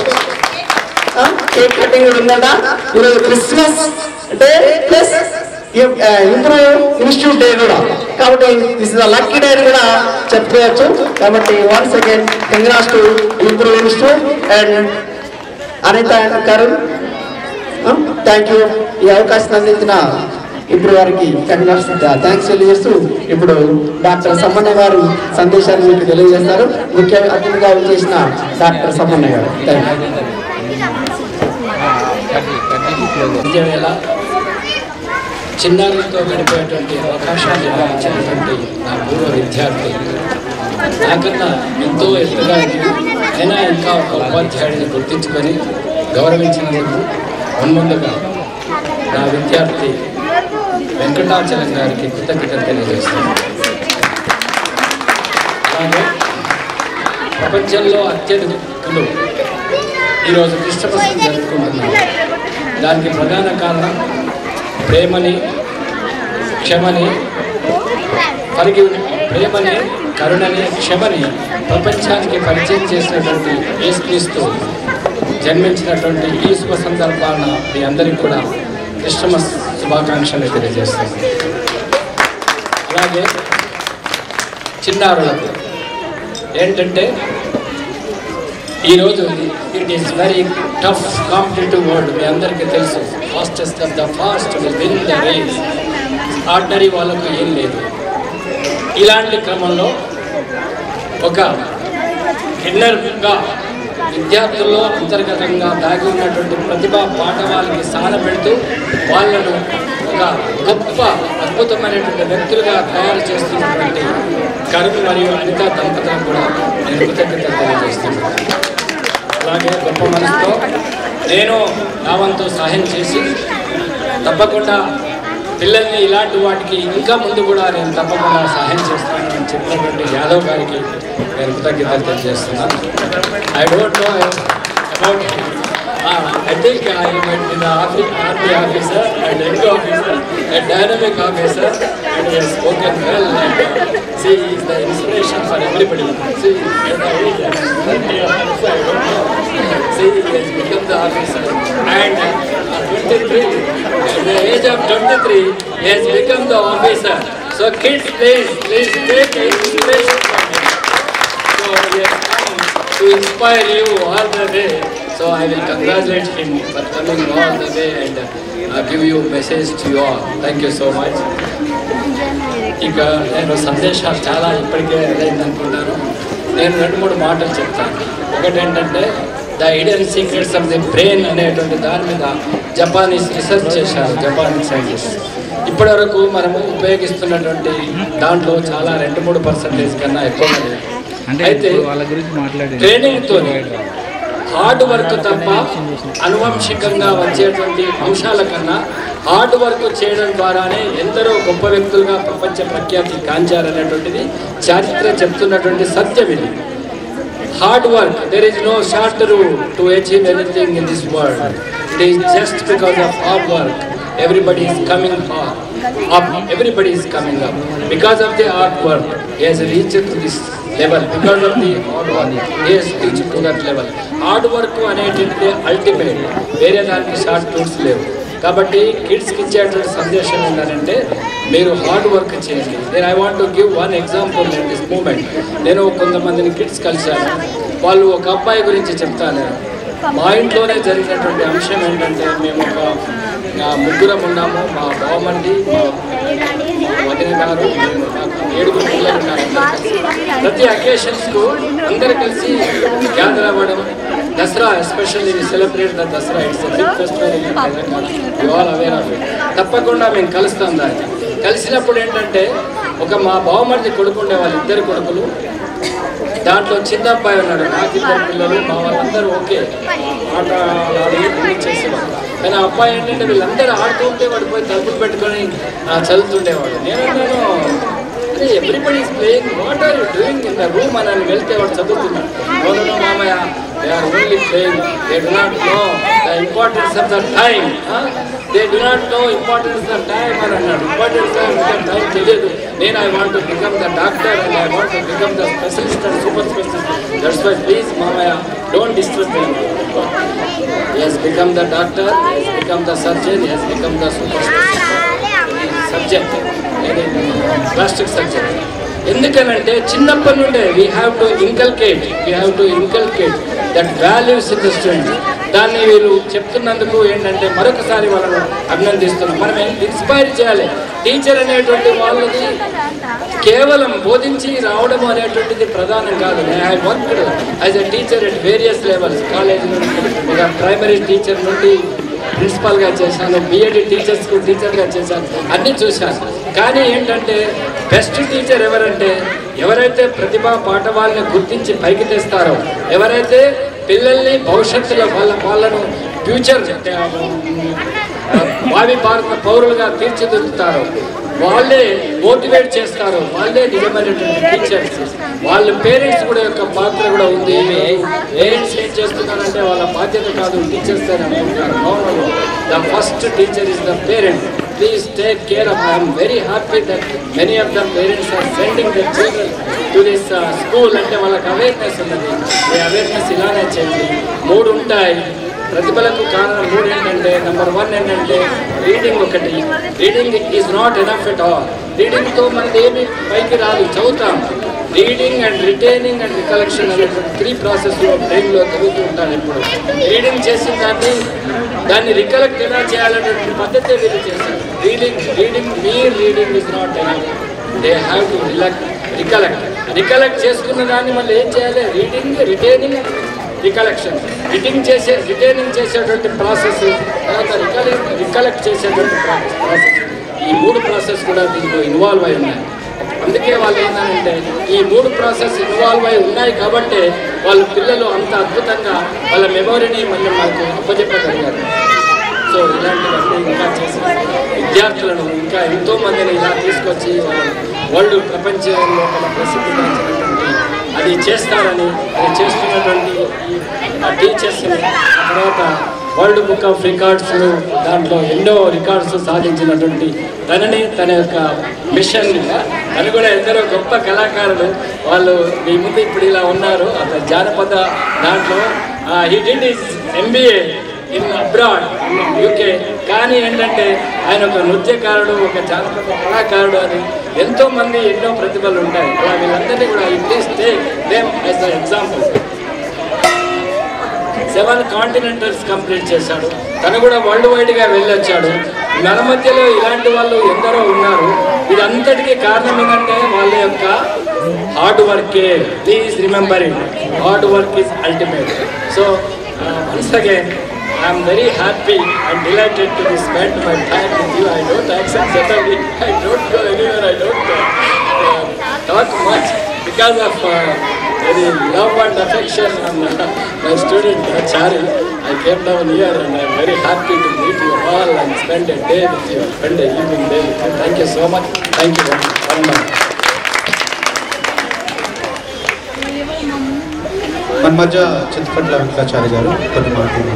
కేక్ కటింగ్ కూడా ఉందట. ఈరోజు Christmas day plus Improve Institute day కూడా, కాబట్టి this is the lucky day కూడా చెప్పుకోవచ్చు. కాబట్టి once again congrats to Improve Institute and Anitha and Karun. Thank you. ఈ అవకాశం అందించిన ఇప్పుడు వారికి కంగ్రాట్స్ థ్యాంక్స్ తెలియజేస్తూ ఇప్పుడు డాక్టర్ సమ్మన్న గారు సందేశాన్ని మీకు తెలియజేస్తారు. ముఖ్య అతిథిగా చేసిన డాక్టర్ సమ్మన్న గారు. Thank you. చిన్నారులతో గడిపేటువంటి అవకాశాన్ని ఇచ్చినటువంటి నా పూర్వ విద్యార్థి నాకన్నా ఎంతో ఎత్తుగా అయినా ఇంకా ఒక ఉపాధ్యాయుడిని గుర్తించుకొని గౌరవించినందుకు మున్ముందుగా నా విద్యార్థి వెంకటాచలం గారికి కృతజ్ఞత తెలియజేస్తున్నాను. అలాగే ప్రపంచంలో అత్యధికులు ఈరోజు క్రిస్టమస్ జరుపుకుంటున్నారు. దానికి ప్రధాన కారణం ప్రేమని, క్షమని, పరిగి ప్రేమని, కరుణని, క్షమని ప్రపంచానికి పరిచయం చేసినటువంటి యేసుక్రీస్తు జన్మించినటువంటి ఈ శుభ సందర్భాన మీ అందరికీ కూడా క్రిస్మస్ శుభాకాంక్షలు తెలియజేస్తాను. అలాగే చిన్నారులకు ఏంటంటే ఈరోజు it is very tough competitive world. మీ అందరికీ తెలుసు, fastest of the fast will win the race. Ordinary వాళ్ళకు ఏం లేదు. ఇలాంటి క్రమంలో ఒక ఇన్నర్గా విద్యార్థుల్లో అంతర్గతంగా దాగి ఉన్నటువంటి ప్రతిభా పాఠవాళ్ళకి సానపెడుతూ వాళ్ళను ఒక గొప్ప అద్భుతమైనటువంటి వ్యక్తులుగా తయారు చేస్తున్నటువంటి కరుణ్ మరియు అనిత దంపతులకు కూడా నేను కృతజ్ఞతలు తెలియజేస్తున్నాను. అలాగే గొప్ప మనసుతో నేను నా వంతు సహాయం చేసి తప్పకుండా పిల్లల్ని ఇలాంటి వాటికి ఇంకా ముందు కూడా నేను తప్పకుండా సహాయం చేస్తాను అని చెప్పినటువంటి యాదవ్ గారికి నేను కృతజ్ఞతలు తెలియజేస్తున్నాను. I don't know about I think I met in army officer and NCO officer and dynamic officer and he has spoken well and she is the inspiration for everybody. See See, he has become the officer, and at twenty-three, at the age of twenty-three, he has become the officer. So kids, please, please take inspiration from him. So he has come to inspire you all the way. So I will congratulate him for coming all the way and uh, give you a message to you all. Thank you so much. ఇక నేను సందేశాలు చాలా ఇప్పటికే అదైంది అనుకుంటాను. నేను రెండు మూడు మాటలు చెప్తాను. ఒకటి ఏంటంటే the hidden secrets of the brain అనేటువంటి దాని మీద జపానీస్ రీసెర్చ్ చేశారు, జపానీస్ సైంటిస్ట్. ఇప్పటి వరకు మనము ఉపయోగిస్తున్నటువంటి దాంట్లో చాలా రెండు మూడు పర్సెంటేజ్ కన్నా ఎక్కువ లేదు. అయితే ట్రైనింగ్తో హార్డ్ వర్క్ తప్ప అనువంశికంగా వచ్చేటువంటి అంశాల కన్నా హార్డ్ వర్క్ చేయడం ద్వారానే ఎందరో గొప్ప వ్యక్తులుగా ప్రపంచ ప్రఖ్యాతి కాంచారనేటువంటిది చారిత్ర చెప్తున్నటువంటి సత్యం ఇది. Hard work, there is no short route to achieve anything in this world. It is just because of hard work. Everybody is coming up. Everybody is coming up. Because of the hard work, he has reached to this level. Because of the hard work, he has reached to that level. Hard work అనేది ultimate. వేరే దానికి షార్ట్ రూట్స్ లేవు. కాబట్టి కిడ్స్కి ఇచ్చేటువంటి సందేశం ఏంటంటే మీరు హార్డ్ వర్క్ చేయండి. నేను I want to give one example in this moment. నేను కొంతమందిని కిడ్స్ కలిశాను. వాళ్ళు ఒక అబ్బాయి గురించి చెప్తాను. మా ఇంట్లోనే జరిగినటువంటి అంశం ఏంటంటే మేము ఒక ముగ్గురం ఉన్నాము. మా బావమండి, మా వదిన గారు, మాకు ఏడుగురు పిల్లలు ఉన్నారు. ప్రతి అకేషన్స్కు అందరు కలిసి గ్యాదర్ అవ్వడం. Dasara especially celebrate the Dasara, it's a big festival in Telangana. You all aware of it. తప్పకుండా మేము కలుస్తాం దాన్ని. కలిసినప్పుడు ఏంటంటే ఒక మా బావమరిది కొడుకు ఉండే వాళ్ళు ఇద్దరు కొడుకులు. దాంట్లో చిన్న అబ్బాయి ఉన్నాడు. నాకు ఇద్దరు పిల్లలు. మా వాళ్ళందరూ ఓకే ఆట ఆడి అన్ని చేసేవాడు. కానీ ఆ అబ్బాయి ఏంటంటే వీళ్ళందరూ ఆడుతూ ఉంటే వాడు పోయి తలుపులు పెట్టుకొని చదువుతుండేవాడు. నేనన్నాను, అరే everybody is playing, what are you doing in the room అని అని వెళ్తే వాడు చదువుతున్నాడు. అవును మామయ్య, they are only playing, they do not know the importance of the time. Huh? They do not know importance of the time అని అన్నాడు. ఇంపార్టెన్స్ ఆఫ్ ద టైం తెలియదు. నేను I want to become the doctor and I want to become the specialist and super specialist. That's why please మామయ్య don't disturb me. He has become the doctor, he has become the surgeon, he has become the super specialist subject, plastic surgeon. ఎందుకనంటే చిన్నప్పటి నుండే we have to inculcate we have to inculcate that values in the student. దాన్ని వీళ్ళు చెప్తున్నందుకు ఏంటంటే మరొకసారి వాళ్ళను అభినందిస్తున్నాం. మనం ఇన్స్పైర్ చేయాలి. టీచర్ అనేటువంటి వాళ్ళది కేవలం బోధించి రావడం అనేటువంటిది ప్రధానం కాదు. I have worked as a teacher at various levels. College నుండి ఒక ప్రైమరీ టీచర్ నుండి ప్రిన్సిపాల్గా చేశాను, బిఎడ్ టీచర్స్కు టీచర్గా చేశాను, అన్నీ చూశాను. కానీ ఏంటంటే బెస్ట్ టీచర్ ఎవరంటే ఎవరైతే ప్రతిభా పాఠవాళ్ళని గుర్తించి పైకి తెస్తారో, ఎవరైతే పిల్లల్ని భవిష్యత్తులో వాళ్ళ వాళ్ళను ఫ్యూచర్ భావి భారత పౌరులుగా తీర్చిదిద్దుతారో, వాళ్ళే మోటివేట్ చేస్తారు, వాళ్ళే నిజమైనటువంటి టీచర్స్. వాళ్ళ పేరెంట్స్ కూడా యొక్క పాత్ర కూడా ఉంది. పేరెంట్స్ ఏం చేస్తున్నారంటే వాళ్ళ బాధ్యత కాదు టీచర్స్ అని అనుకుంటున్నారు. The first teacher is the parent. Please take care of. I am very happy that many of the parents are sending their children to this uh, school. అంటే వాళ్ళకి అవేర్నెస్ ఉన్నది. ఈ అవేర్నెస్ ఇలానే చేయండి. మూడు ఉంటాయి ప్రతిభలకు కారణం. మూడు ఏంటంటే నెంబర్ వన్ ఏంటంటే రీడింగ్ ఒకటి. Reading is not enough at all. రీడింగ్తో మనది ఏమి పైకి రాదు, చదువుతాం. Reading and retaining and recollection అనేటువంటి త్రీ ప్రాసెస్లో బ్రెయిన్లో జరుగుతూ ఉంటాను. ఇప్పుడు రీడింగ్ చేసిన దాన్ని దాన్ని రికలెక్ట్ ఎలా చేయాలనేటువంటి పద్ధతి వీళ్ళు చేశారు. రీడింగ్ రీడింగ్ మీ reading is not enough. They have to రిలెక్ట్ రికలెక్ట్ రికలెక్ట్ చేసుకున్న దాన్ని మళ్ళీ ఏం చేయాలి? Reading, retaining, recollection. రిడింగ్ చేసే రిటైనింగ్ చేసేటువంటి ప్రాసెస్, తర్వాత రికలెక్ట్ రికలెక్ట్ చేసేటువంటి ప్రాసెస్, ఈ మూడు ప్రాసెస్ కూడా దీంట్లో ఇన్వాల్వ్ అయి ఉన్నాయి. అందుకే వాళ్ళు ఏంటంటే ఈ మూడు ప్రాసెస్ ఇన్వాల్వ్ అయి ఉన్నాయి కాబట్టి వాళ్ళ పిల్లలు అంత అద్భుతంగా వాళ్ళ మెమొరీని మళ్ళీ మాకు అప్పచెప్పగలిగారు. సో ఇలాంటివన్నీ ఇంకా చేసిన విద్యార్థులను ఇంకా ఎంతోమందిని ఇలా తీసుకొచ్చి వరల్డ్ ప్రపంచంలో ప్రసిద్ధిగాంచినటువంటి అది చేస్తారని, అది చేస్తున్నటువంటి టీచర్స్ని, ఆ తర్వాత వరల్డ్ బుక్ ఆఫ్ రికార్డ్స్ను దాంట్లో ఎన్నో రికార్డ్స్ సాధించినటువంటి తనని, తన యొక్క మిషన్, తను కూడా ఎందరో గొప్ప కళాకారులు. వాళ్ళు మీ ముందు ఇప్పుడు ఇలా ఉన్నారు. అతను జానపద దాంట్లో he did his MBA in abroad UK. కానీ ఏంటంటే ఆయన ఒక నృత్యకారుడు, ఒక జానపద కళాకారుడు అని ఎంతోమంది ఎన్నో ప్రతిభలు ఉంటాయి. అలా వీళ్ళందరినీ కూడా ఈ please take them as the example. Seven continentals complete చేశాడు. తను కూడా వరల్డ్ వైడ్గా వెళ్ళొచ్చాడు. మన మధ్యలో ఇలాంటి వాళ్ళు ఎందరో ఉన్నారు. ఇదంతటికీ కారణం ఏంటంటే వాళ్ళ యొక్క హార్డ్ వర్కే. Please remember it, hard work is ultimate. So once again I am very happy and delighted to be spend my time with you. I don't accept Zetavi. I don't go anywhere. I don't uh, talk much because of uh, very love and affection and uh, my student uh, Chari. I came down here and I am very happy to meet you all and spend a day with you, spend a evening day with you. Thank you so much. Thank you very much. మన మధ్య చింతపట్ల వెంకటాచార్య గారు కొన్ని మాటలు.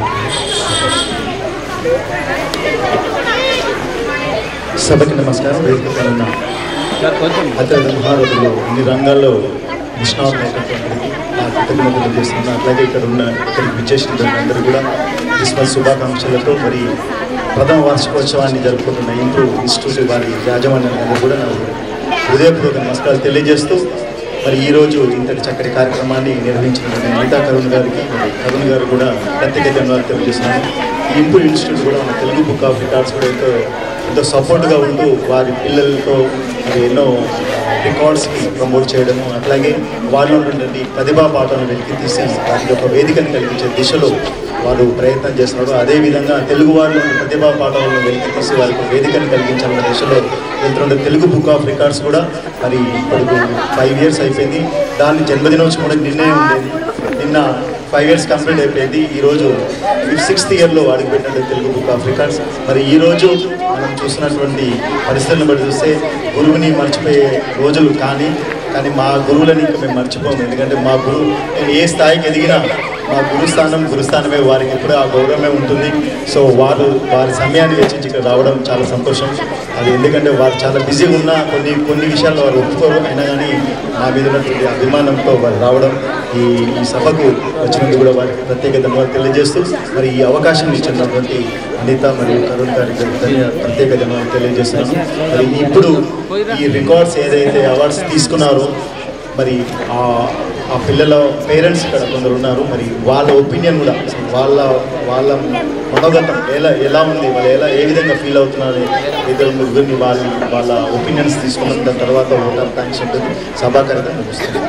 సభకి నమస్కారం. వేదికపై ఉన్న అత్యంత మహారథులు అన్ని రంగాల్లో నిష్ణాతులైనటువంటి ఆ కృతజ్ఞతలు చేస్తున్నాను. అట్లాగే ఇక్కడ ఉన్న ఇక్కడికి విచ్చేసిన అందరూ కూడా క్రిస్మస్ శుభాకాంక్షలతో మరి ప్రథమ వార్షికోత్సవాన్ని జరుపుకుంటున్న ఇంప్రూవ్ ఇన్స్టిట్యూట్ వారి యాజమాన్యాన్ని కూడా నాకు హృదయపూర్వక నమస్కారాలు తెలియజేస్తూ మరి ఈరోజు ఇంతటి చక్కటి కార్యక్రమాన్ని నిర్వహించిన అనితా కరుణ్ గారికి, మరి కరుణ్ గారు కూడా ప్రత్యేక ధన్యవాదాలు తెలియజేస్తున్నాను. ఇంప్రూవ్ ఇన్స్టిట్యూట్ కూడా మన తెలుగు బుక్ ఆఫ్ రికార్డ్స్ కూడా ఎంతో ఎంతో సపోర్ట్గా ఉంటూ వారి పిల్లలతో మరి ఎన్నో రికార్డ్స్కి ప్రమోట్ చేయడము, అట్లాగే వారిలో ఉన్నటువంటి ప్రతిభా పాఠాలను వెలికి తీసి వారికి ఒక వేదికను కల్పించే దిశలో వారు ప్రయత్నం చేస్తున్నారు. అదేవిధంగా తెలుగు వారిలో ఉన్న ప్రతిభా పాఠాలను వెలికి తీసి వారికి వేదికను కల్పించాలన్న దిశలో వెళ్తున్న తెలుగు బుక్ ఆఫ్ రికార్డ్స్ కూడా మరి ఇప్పుడు ఫైవ్ ఇయర్స్ అయిపోయింది. దాని జన్మదినోత్సవం కూడా నిన్నే ఉండేది. నిన్న ఫైవ్ ఇయర్స్ కంప్లీట్ అయిపోయింది. ఈరోజు సిక్స్త్ ఇయర్లో అడుగుపెట్టినట్టు తెలుగు బుక్ ఆఫ్ రికార్డ్స్. మరి ఈరోజు మనం చూసినటువంటి పరిస్థితులను బట్టి చూస్తే గురువుని మర్చిపోయే రోజులు కానీ కానీ మా గురువులని ఇంకా మేము మర్చిపోము. ఎందుకంటే మా గురువు నేను ఏ స్థాయికి ఎదిగినా మా గురుస్థానం గురుస్థానమే, వారికి ఎప్పుడూ ఆ గౌరవమే ఉంటుంది. సో వారు వారి సమయాన్ని వెచ్చించి ఇక్కడ రావడం చాలా సంతోషం. అది ఎందుకంటే వారు చాలా బిజీగా ఉన్నా కొన్ని కొన్ని విషయాల్లో వారు ఒప్పుకోరు. అయినా కానీ మా మీద ఉన్నటువంటి అభిమానంతో వారు రావడం, ఈ ఈ సభకు వచ్చినందుకు కూడా వారికి ప్రత్యేక ధన్యవాదాలు తెలియజేస్తూ మరి ఈ అవకాశం ఇచ్చినటువంటి అనిత మరియు కరుణ్ గారికి ప్రత్యేక ధన్యవాదాలు తెలియజేస్తున్నాను. మరి ఇప్పుడు ఈ రికార్డ్స్ ఏదైతే అవార్డ్స్ తీసుకున్నారో మరి ఆ పిల్లల పేరెంట్స్ ఇక్కడ కొందరు ఉన్నారు. మరి వాళ్ళ ఒపీనియన్ కూడా వాళ్ళ వాళ్ళ మనోగతం ఎలా ఎలా ఉంది, వాళ్ళు ఎలా ఏ విధంగా ఫీల్ అవుతున్నారు, ఇద్దరు ముగ్గురిని వాళ్ళ వాళ్ళ ఒపీనియన్స్ తీసుకున్న తర్వాత ఓటర్ థ్యాంక్స్ ఉంటుంది. సభాకరంగా ముగిస్తుంది.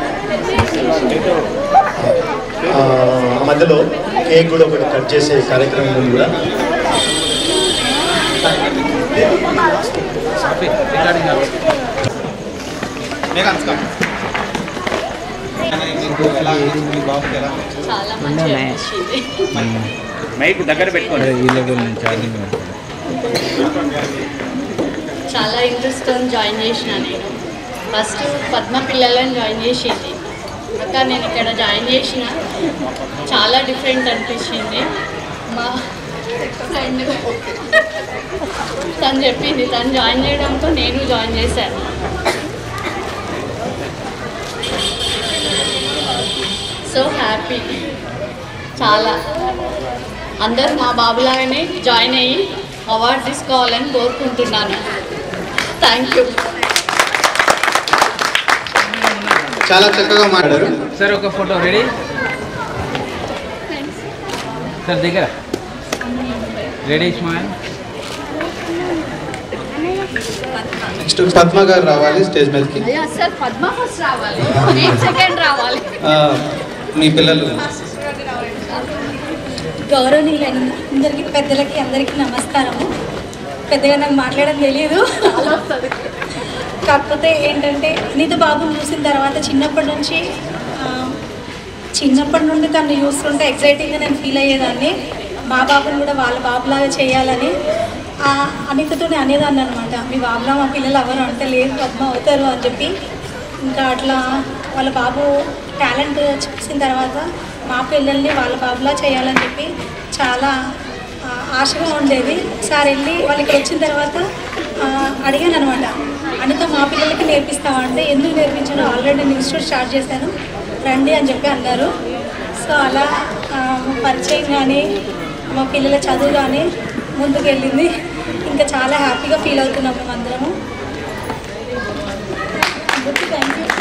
ఆ మధ్యలో కేక్ కూడా ఒకటి కట్ చేసే కార్యక్రమం ఉంది కూడా. మైక్ దగ్గర పెట్టుకోండి. ఈ లెవెల్ నుంచి చాలా ఇంట్రెస్ట్తో జాయిన్ చేసిన నేను ఫస్ట్ పద్మ పిల్లలను జాయిన్ చేసింది అక్క నేను ఇక్కడ జాయిన్ చేసిన చాలా డిఫరెంట్ అనిపించింది మా ఫ్రెండ్ తను చెప్పింది తను జాయిన్ చేయడంతో నేను జాయిన్ చేశాను సో హ్యాపీ చాలా అందరూ మా బాబులాగానే జాయిన్ అయ్యి అవార్డు తీసుకోవాలని కోరుకుంటున్నాను థ్యాంక్ యూ చాలా చక్కగా మాట్లాడారు సార్ ఒక ఫోటో రెడీ సార్ దగ్గర ready smile next Padma garu రావాలి స్టేజ్ మీదకి సార్ పద్మ ఫస్ట్ రావాలి నేను సెకండ్ రావాలి మీ పిల్లలు గౌరవనీయులైన అందరికీ పెద్దలకి అందరికీ నమస్కారము పెద్దగా నాకు మాట్లాడడం తెలియదు కాకపోతే ఏంటంటే నీతో బాబుని చూసిన తర్వాత చిన్నప్పటి నుంచి చిన్నప్పటి నుండి తను చూస్తుంటే ఎక్సైటింగ్గా నేను ఫీల్ అయ్యేదాన్ని మా బాబుని కూడా వాళ్ళ బాబులాగా చేయాలని అనితతోనే అనేదాన్ని అనమాట మీ బాబులా మా పిల్లలు ఎవరు అంటే లేదు పద్మ అవుతారు అని చెప్పి ఇంకా అట్లా వాళ్ళ బాబు టాలెంట్ చూసిన తర్వాత మా పిల్లల్ని వాళ్ళ బాబులా చేయాలని చెప్పి చాలా ఆశగా ఉండేది ఒకసారి వెళ్ళి వాళ్ళు ఇక్కడ వచ్చిన తర్వాత అడిగాను అనమాట అనిత మా పిల్లలకి నేర్పిస్తావా అంటే ఎందుకు నేర్పించాను ఆల్రెడీ నేను ఇన్స్టిట్యూట్ స్టార్ట్ చేశాను రండి అని చెప్పి అన్నారు సో అలా పరిచయం కానీ మా పిల్లల చదువు కానీ ముందుకు వెళ్ళింది ఇంకా చాలా హ్యాపీగా ఫీల్ అవుతున్నాం మేము అందరము thank you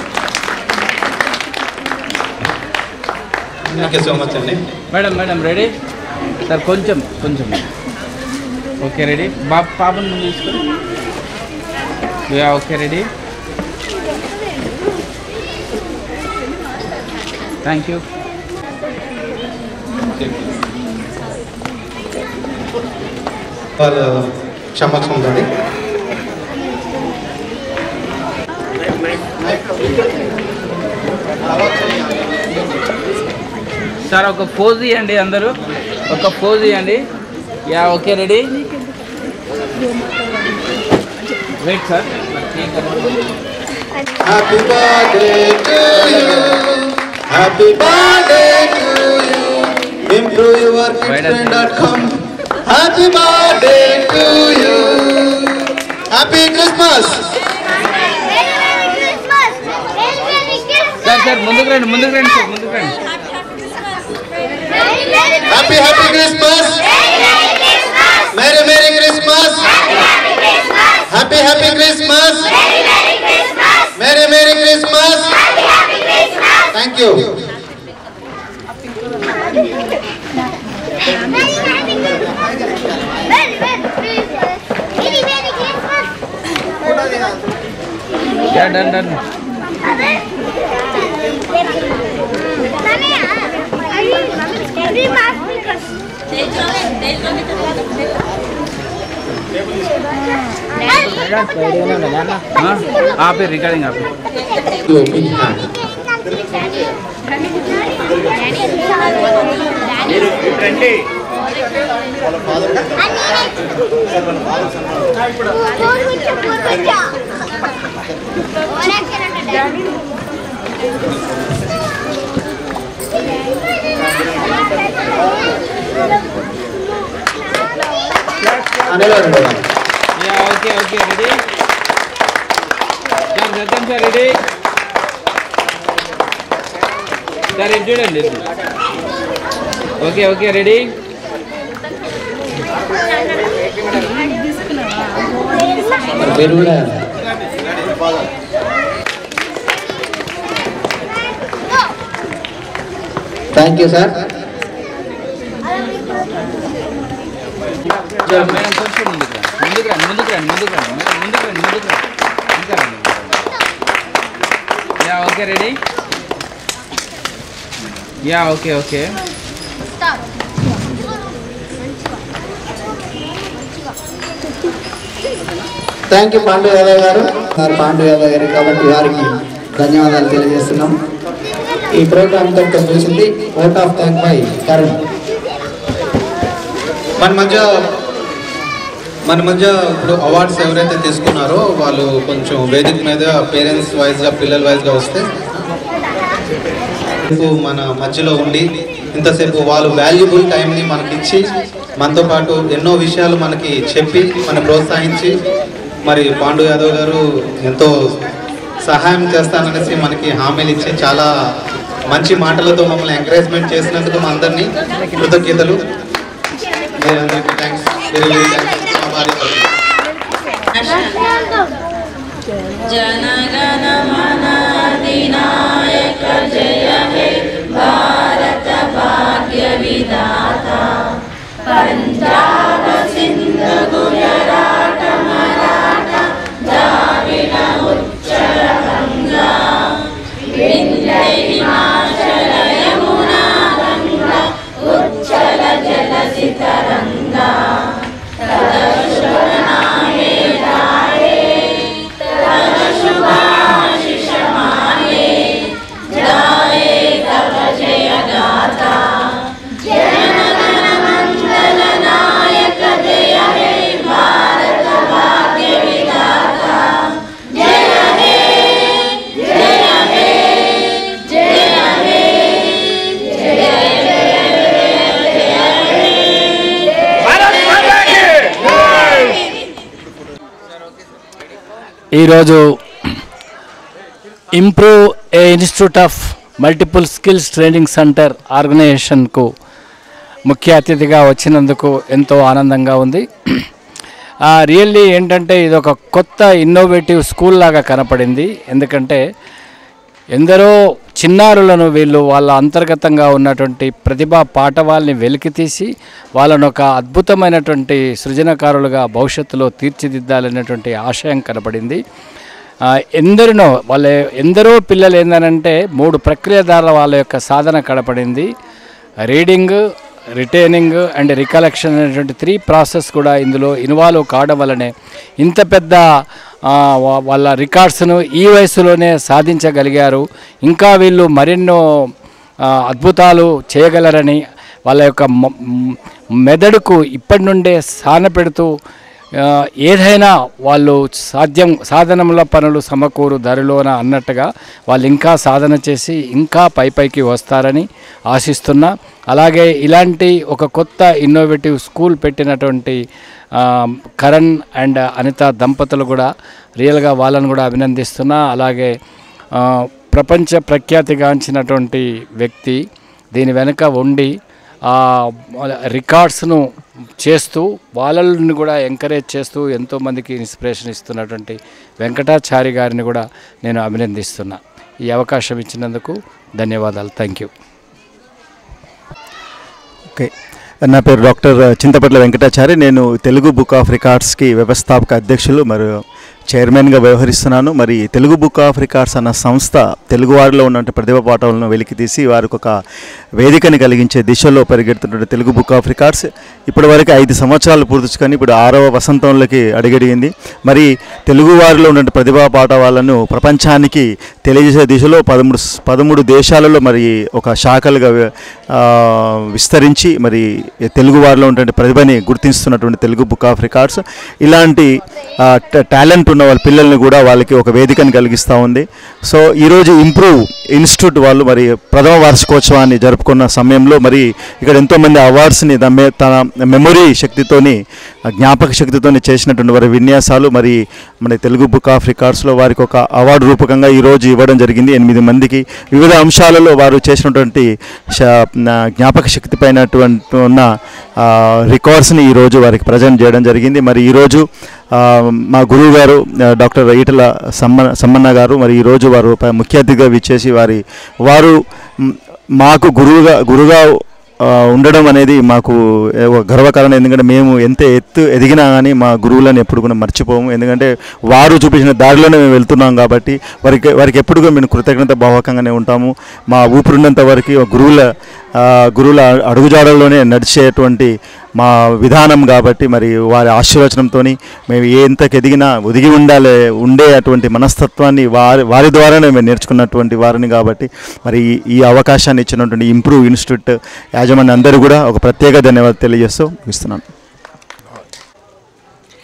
thank you so much అండి మేడం మేడం రెడీ సార్ కొంచెం కొంచెం ఓకే రెడీ బాబు పాపను ముందు తీసుకొని yeah okay ready thank you వాళ్ళ క్షమాక్షం ఉందండి సార్ ఒక పోజ్ ఇవ్వండి అందరూ ఒక పోజ్ ఇవ్వండి yeah okay ready wait sir happy birthday to you happy birthday to you improve your kids dot com happy birthday to you happy Christmas sir sir ముందుకు రండి ముందుకు రండి సార్ ముందుకు రండి happy happy Christmas merry merry Christmas happy happy Christmas merry merry Christmas thank you yeah done done आप रिकॉर्डिंग आप okay okay ready sir Satyam sir ready sir ఇది చూడండి okay okay ready thank you sir madam కొంచెం ముందుకు రండి ముందుకు రండి ముందుకు రండి ముందుకు రండి ముందుకు రండి ఇంకా రండి yeah okay ready yeah okay okay thank you Pandu Yadav garu sir Pandu Yadav గారు కాబట్టి వారికి ధన్యవాదాలు తెలియజేస్తున్నాం. ఈ ప్రోగ్రామ్ తోటి చూసింది vote of thank by Karan. మన మధ్య మన మధ్య ఇప్పుడు అవార్డ్స్ ఎవరైతే తీసుకున్నారో వాళ్ళు కొంచెం వేదిక మీద పేరెంట్స్ వైజ్గా పిల్లల వైజ్గా వస్తే మన మధ్యలో ఉండి ఇంతసేపు వాళ్ళు వాల్యుబుల్ టైంని మనకి ఇచ్చి మనతో పాటు ఎన్నో విషయాలు మనకి చెప్పి మన ప్రోత్సహించి మరి పాండు యాదవ్ గారు ఎంతో సహాయం చేస్తాననేసి మనకి హామీలు ఇచ్చి చాలా మంచి మాటలతో మమ్మల్ని ఎంకరేజ్మెంట్ చేసినందుకు మా అందరినీ కృతజ్ఞతలు. థ్యాంక్స్ జనగణ మన అధినాయక జయ హే భారత భాగ్య విధాత పంజాబ సింధు గుజరాట మరాఠ ద్రావిడ ఉచ్చల గంగా వింధ్య హిమాచల యమునా గంగా ఉచ్చల జలధి తరంగా ఈరోజు improve a institute of multiple skills training centre ఆర్గనైజేషన్కు ముఖ్య అతిథిగా వచ్చినందుకు ఎంతో ఆనందంగా ఉంది. రియల్లీ ఏంటంటే ఇది ఒక కొత్త ఇన్నోవేటివ్ స్కూల్ లాగా కనపడింది. ఎందుకంటే ఎందరో చిన్నారులను వీళ్ళు వాళ్ళ అంతర్గతంగా ఉన్నటువంటి ప్రతిభా పాఠవాల్ని వెలికితీసి వాళ్ళను ఒక అద్భుతమైనటువంటి సృజనకారులుగా భవిష్యత్తులో తీర్చిదిద్దాలనేటువంటి ఆశయం కనపడింది. ఎందరినో వాళ్ళ ఎందరో పిల్లలు ఏందనంటే మూడు ప్రక్రియ ద్వారా వాళ్ళ యొక్క సాధన కనపడింది. రీడింగ్, రిటైనింగ్ అండ్ రికలెక్షన్ అనేటువంటి త్రీ ప్రాసెస్ కూడా ఇందులో ఇన్వాల్వ్ కావడం వల్లనే ఇంత పెద్ద వాళ్ళ రికార్డ్స్ను ఈ వయసులోనే సాధించగలిగారు. ఇంకా వీళ్ళు మరెన్నో అద్భుతాలు చేయగలరని వాళ్ళ యొక్క మెదడుకు ఇప్పటి నుండే సాన పెడుతూ ఏదైనా వాళ్ళు సాధ్యం సాధనంలో పనులు సమకూరు ధరలోన అన్నట్టుగా వాళ్ళు ఇంకా సాధన చేసి ఇంకా పై పైకి వస్తారని ఆశిస్తున్నా. అలాగే ఇలాంటి ఒక కొత్త ఇన్నోవేటివ్ స్కూల్ పెట్టినటువంటి కరణ్ అండ్ అనిత దంపతులు కూడా రియల్గా వాళ్ళను కూడా అభినందిస్తున్నా. అలాగే ప్రపంచ ప్రఖ్యాతిగాంచినటువంటి వ్యక్తి దీని వెనుక ఉండి రికార్డ్స్ను చేస్తూ వాళ్ళని కూడా ఎంకరేజ్ చేస్తూ ఎంతోమందికి ఇన్స్పిరేషన్ ఇస్తున్నటువంటి వెంకటాచారి గారిని కూడా నేను అభినందిస్తున్నా. ఈ అవకాశం ఇచ్చినందుకు ధన్యవాదాలు. Thank you. ఓకే, నా పేరు డాక్టర్ చింతపట్ల వెంకటాచారి. నేను తెలుగు బుక్ ఆఫ్ రికార్డ్స్కి వ్యవస్థాపక అధ్యక్షులు మరియు చైర్మన్గా వ్యవహరిస్తున్నాను. మరి తెలుగు బుక్ ఆఫ్ రికార్డ్స్ అన్న సంస్థ తెలుగువారిలో ఉన్నటువంటి ప్రతిభ పాఠాలను వెలికితీసి వారికి ఒక వేదికని కలిగించే దిశలో పరిగెడుతున్న తెలుగు బుక్ ఆఫ్ రికార్డ్స్ ఇప్పటివరకు ఐదు సంవత్సరాలు పూర్తించుకొని ఇప్పుడు ఆరవ వసంతంలోకి అడుగడిగింది. మరి తెలుగువారిలో ఉన్నటువంటి ప్రతిభా పాఠవాలను ప్రపంచానికి తెలియజేసే దిశలో పదమూడు పదమూడు దేశాలలో మరి ఒక శాఖలుగా విస్తరించి మరి తెలుగువారిలో ఉన్నటువంటి ప్రతిభని గుర్తిస్తున్నటువంటి తెలుగు బుక్ ఆఫ్ రికార్డ్స్ ఇలాంటి టాలెంట్ ఉన్న వాళ్ళ పిల్లల్ని కూడా వాళ్ళకి ఒక వేదికను కలిగిస్తూ ఉంది. సో ఈరోజు ఇంప్రూవ్ ఇన్స్టిట్యూట్ వాళ్ళు మరి ప్రథమ వార్షికోత్సవాన్ని జరుపుకున్న సమయంలో మరి ఇక్కడ ఎంతోమంది అవార్డ్స్ని తన మెమొరీ శక్తితోని జ్ఞాపక శక్తితోని చేసినటువంటి వారి విన్యాసాలు మరి మన తెలుగు బుక్ ఆఫ్ రికార్డ్స్లో వారికి ఒక అవార్డు రూపకంగా ఈరోజు ఇవ్వడం జరిగింది. ఎనిమిది మందికి వివిధ అంశాలలో వారు చేసినటువంటి జ్ఞాపక శక్తి పైనటువంటి ఉన్న రికార్డ్స్ని ఈరోజు వారికి ప్రజెంట్ చేయడం జరిగింది. మరి ఈరోజు మా గురువు గారు డాక్టర్ ఈటల సమ్మ సమ్మన్న గారు మరి ఈరోజు వారు ముఖ్య అతిథిగా విచ్చేసి వారి వారు మాకు గురువుగా గురువుగా ఉండడం అనేది మాకు గర్వకారణం. ఎందుకంటే మేము ఎంత ఎత్తు ఎదిగినా కానీ మా గురువులను ఎప్పుడు కూడా మర్చిపోము. ఎందుకంటే వారు చూపించిన దారిలోనే మేము వెళ్తున్నాం కాబట్టి వారికి వారికి ఎప్పుడు కూడా మేము కృతజ్ఞత భావకంగానే ఉంటాము. మా ఊపిరినంత వరకు గురువుల గురువుల అడుగుజాడల్లోనే నడిచేటువంటి మా విధానం కాబట్టి మరి వారి ఆశీర్వచనంతో మేము ఎంతకు ఎదిగినా ఒదిగి ఉండాలి ఉండే అటువంటి మనస్తత్వాన్ని వారి వారి ద్వారానే మేము నేర్చుకున్నటువంటి వారిని కాబట్టి మరి ఈ అవకాశాన్ని ఇచ్చినటువంటి ఇంప్రూవ్ ఇన్స్టిట్యూట్ యాజమాన్యం అందరూ కూడా ఒక ప్రత్యేక ధన్యవాదాలు తెలియజేస్తూ ఇస్తున్నాను.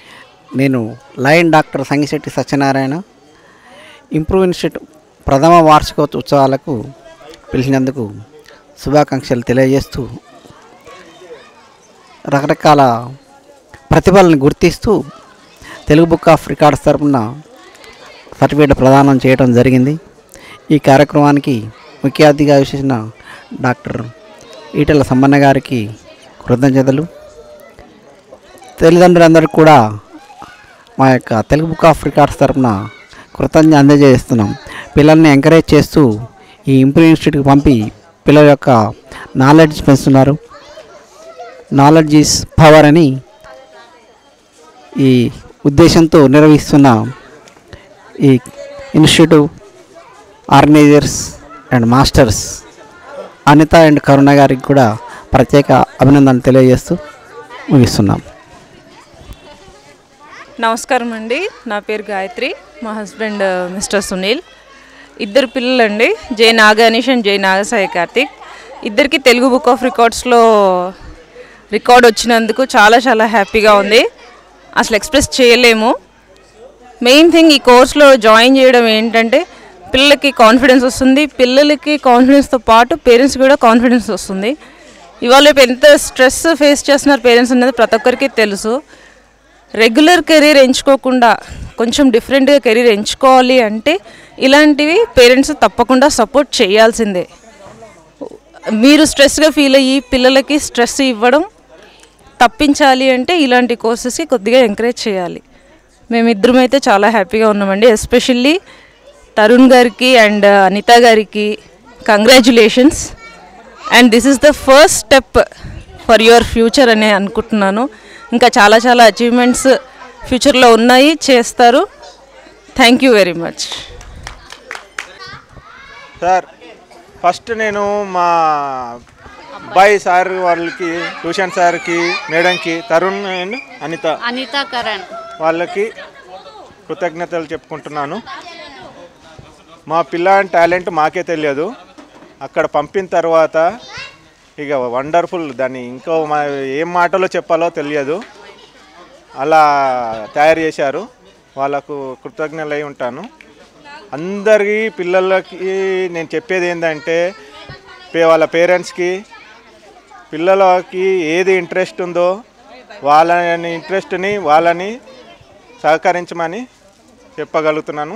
నేను lion doctor Sangisetti Satyanarayana improve institute ప్రథమ వార్షికోత్సవాలకు పిలిచినందుకు శుభాకాంక్షలు తెలియజేస్తూ రకరకాల ప్రతిభలను గుర్తిస్తూ తెలుగు బుక్ ఆఫ్ రికార్డ్స్ తరపున సర్టిఫికేట్ ప్రదానం చేయడం జరిగింది. ఈ కార్యక్రమానికి ముఖ్య అతిథిగా విశేషించిన డాక్టర్ ఈటెల సమ్మన్న గారికి కృతజ్ఞతలు. తల్లిదండ్రులందరికీ కూడా మా యొక్క తెలుగు బుక్ ఆఫ్ రికార్డ్స్ తరపున కృతజ్ఞత అందజేస్తున్నాం. పిల్లల్ని ఎంకరేజ్ చేస్తూ ఈ ఇంప్రూవ్ ఇన్స్టిట్యూట్కి పంపి పిల్లల యొక్క నాలెడ్జ్ పెంచుతున్నారు. నాలెడ్జ్ ఈజ్ పవర్ అని ఈ ఉద్దేశంతో నిర్వహిస్తున్న ఈ institute organisers and masters Anitha and Karuna గారికి కూడా ప్రత్యేక అభినందనలు తెలియజేస్తూ ముగిస్తున్నాం. నమస్కారం అండి, నా పేరు గాయత్రి, మా హస్బెండ్ మిస్టర్ సునీల్. ఇద్దరు పిల్లలండి, జై నాగనీష్ అండ్ జై నాగసాయి కార్తిక్. ఇద్దరికి తెలుగు బుక్ ఆఫ్ రికార్డ్స్లో రికార్డ్ వచ్చినందుకు చాలా చాలా హ్యాపీగా ఉంది. అసలు ఎక్స్ప్రెస్ చేయలేము. మెయిన్ థింగ్ ఈ కోర్స్లో జాయిన్ చేయడం ఏంటంటే పిల్లలకి కాన్ఫిడెన్స్ వస్తుంది. పిల్లలకి కాన్ఫిడెన్స్తో పాటు పేరెంట్స్కి కూడా కాన్ఫిడెన్స్ వస్తుంది. ఇవాళ రేపు ఎంత స్ట్రెస్ ఫేస్ చేస్తున్నారు పేరెంట్స్ అనేది ప్రతి ఒక్కరికి తెలుసు. రెగ్యులర్ కెరీర్ ఎంచుకోకుండా కొంచెం డిఫరెంట్గా కెరీర్ ఎంచుకోవాలి అంటే ఇలాంటివి పేరెంట్స్ తప్పకుండా సపోర్ట్ చేయాల్సిందే. మీరు స్ట్రెస్గా ఫీల్ అయ్యి పిల్లలకి స్ట్రెస్ ఇవ్వడం తప్పించాలి అంటే ఇలాంటి కోర్సెస్కి కొద్దిగా ఎంకరేజ్ చేయాలి. మేమిద్దరం అయితే చాలా హ్యాపీగా ఉన్నామండి. ఎస్పెషల్లీ తరుణ్ గారికి అండ్ అనిత గారికి congratulations. And this is the first step for your future అనే అనుకుంటున్నాను. ఇంకా చాలా చాలా అచీవ్మెంట్స్ ఫ్యూచర్లో ఉన్నాయి, చేస్తారు. Thank you very much sir. First నేను మా అబ్బాయి సార్ వాళ్ళకి, ట్యూషన్ సార్కి, మేడంకి, తరుణ్ అండ్ అనిత అనిత కరణ్ వాళ్ళకి కృతజ్ఞతలు చెప్పుకుంటున్నాను. మా పిల్ల టాలెంట్ మాకే తెలియదు, అక్కడ పంపిన తర్వాత ఇక వండర్ఫుల్, దాన్ని ఇంకో మా ఏం మాటలో చెప్పాలో తెలియదు, అలా తయారు చేశారు. వాళ్ళకు కృతజ్ఞులై ఉంటాను. అందరికీ పిల్లలకి నేను చెప్పేది ఏంటంటే వాళ్ళ పేరెంట్స్కి పిల్లలకి ఏది ఇంట్రెస్ట్ ఉందో వాళ్ళని ఇంట్రెస్ట్ని వాళ్ళని సహకరించమని చెప్పగలుగుతున్నాను.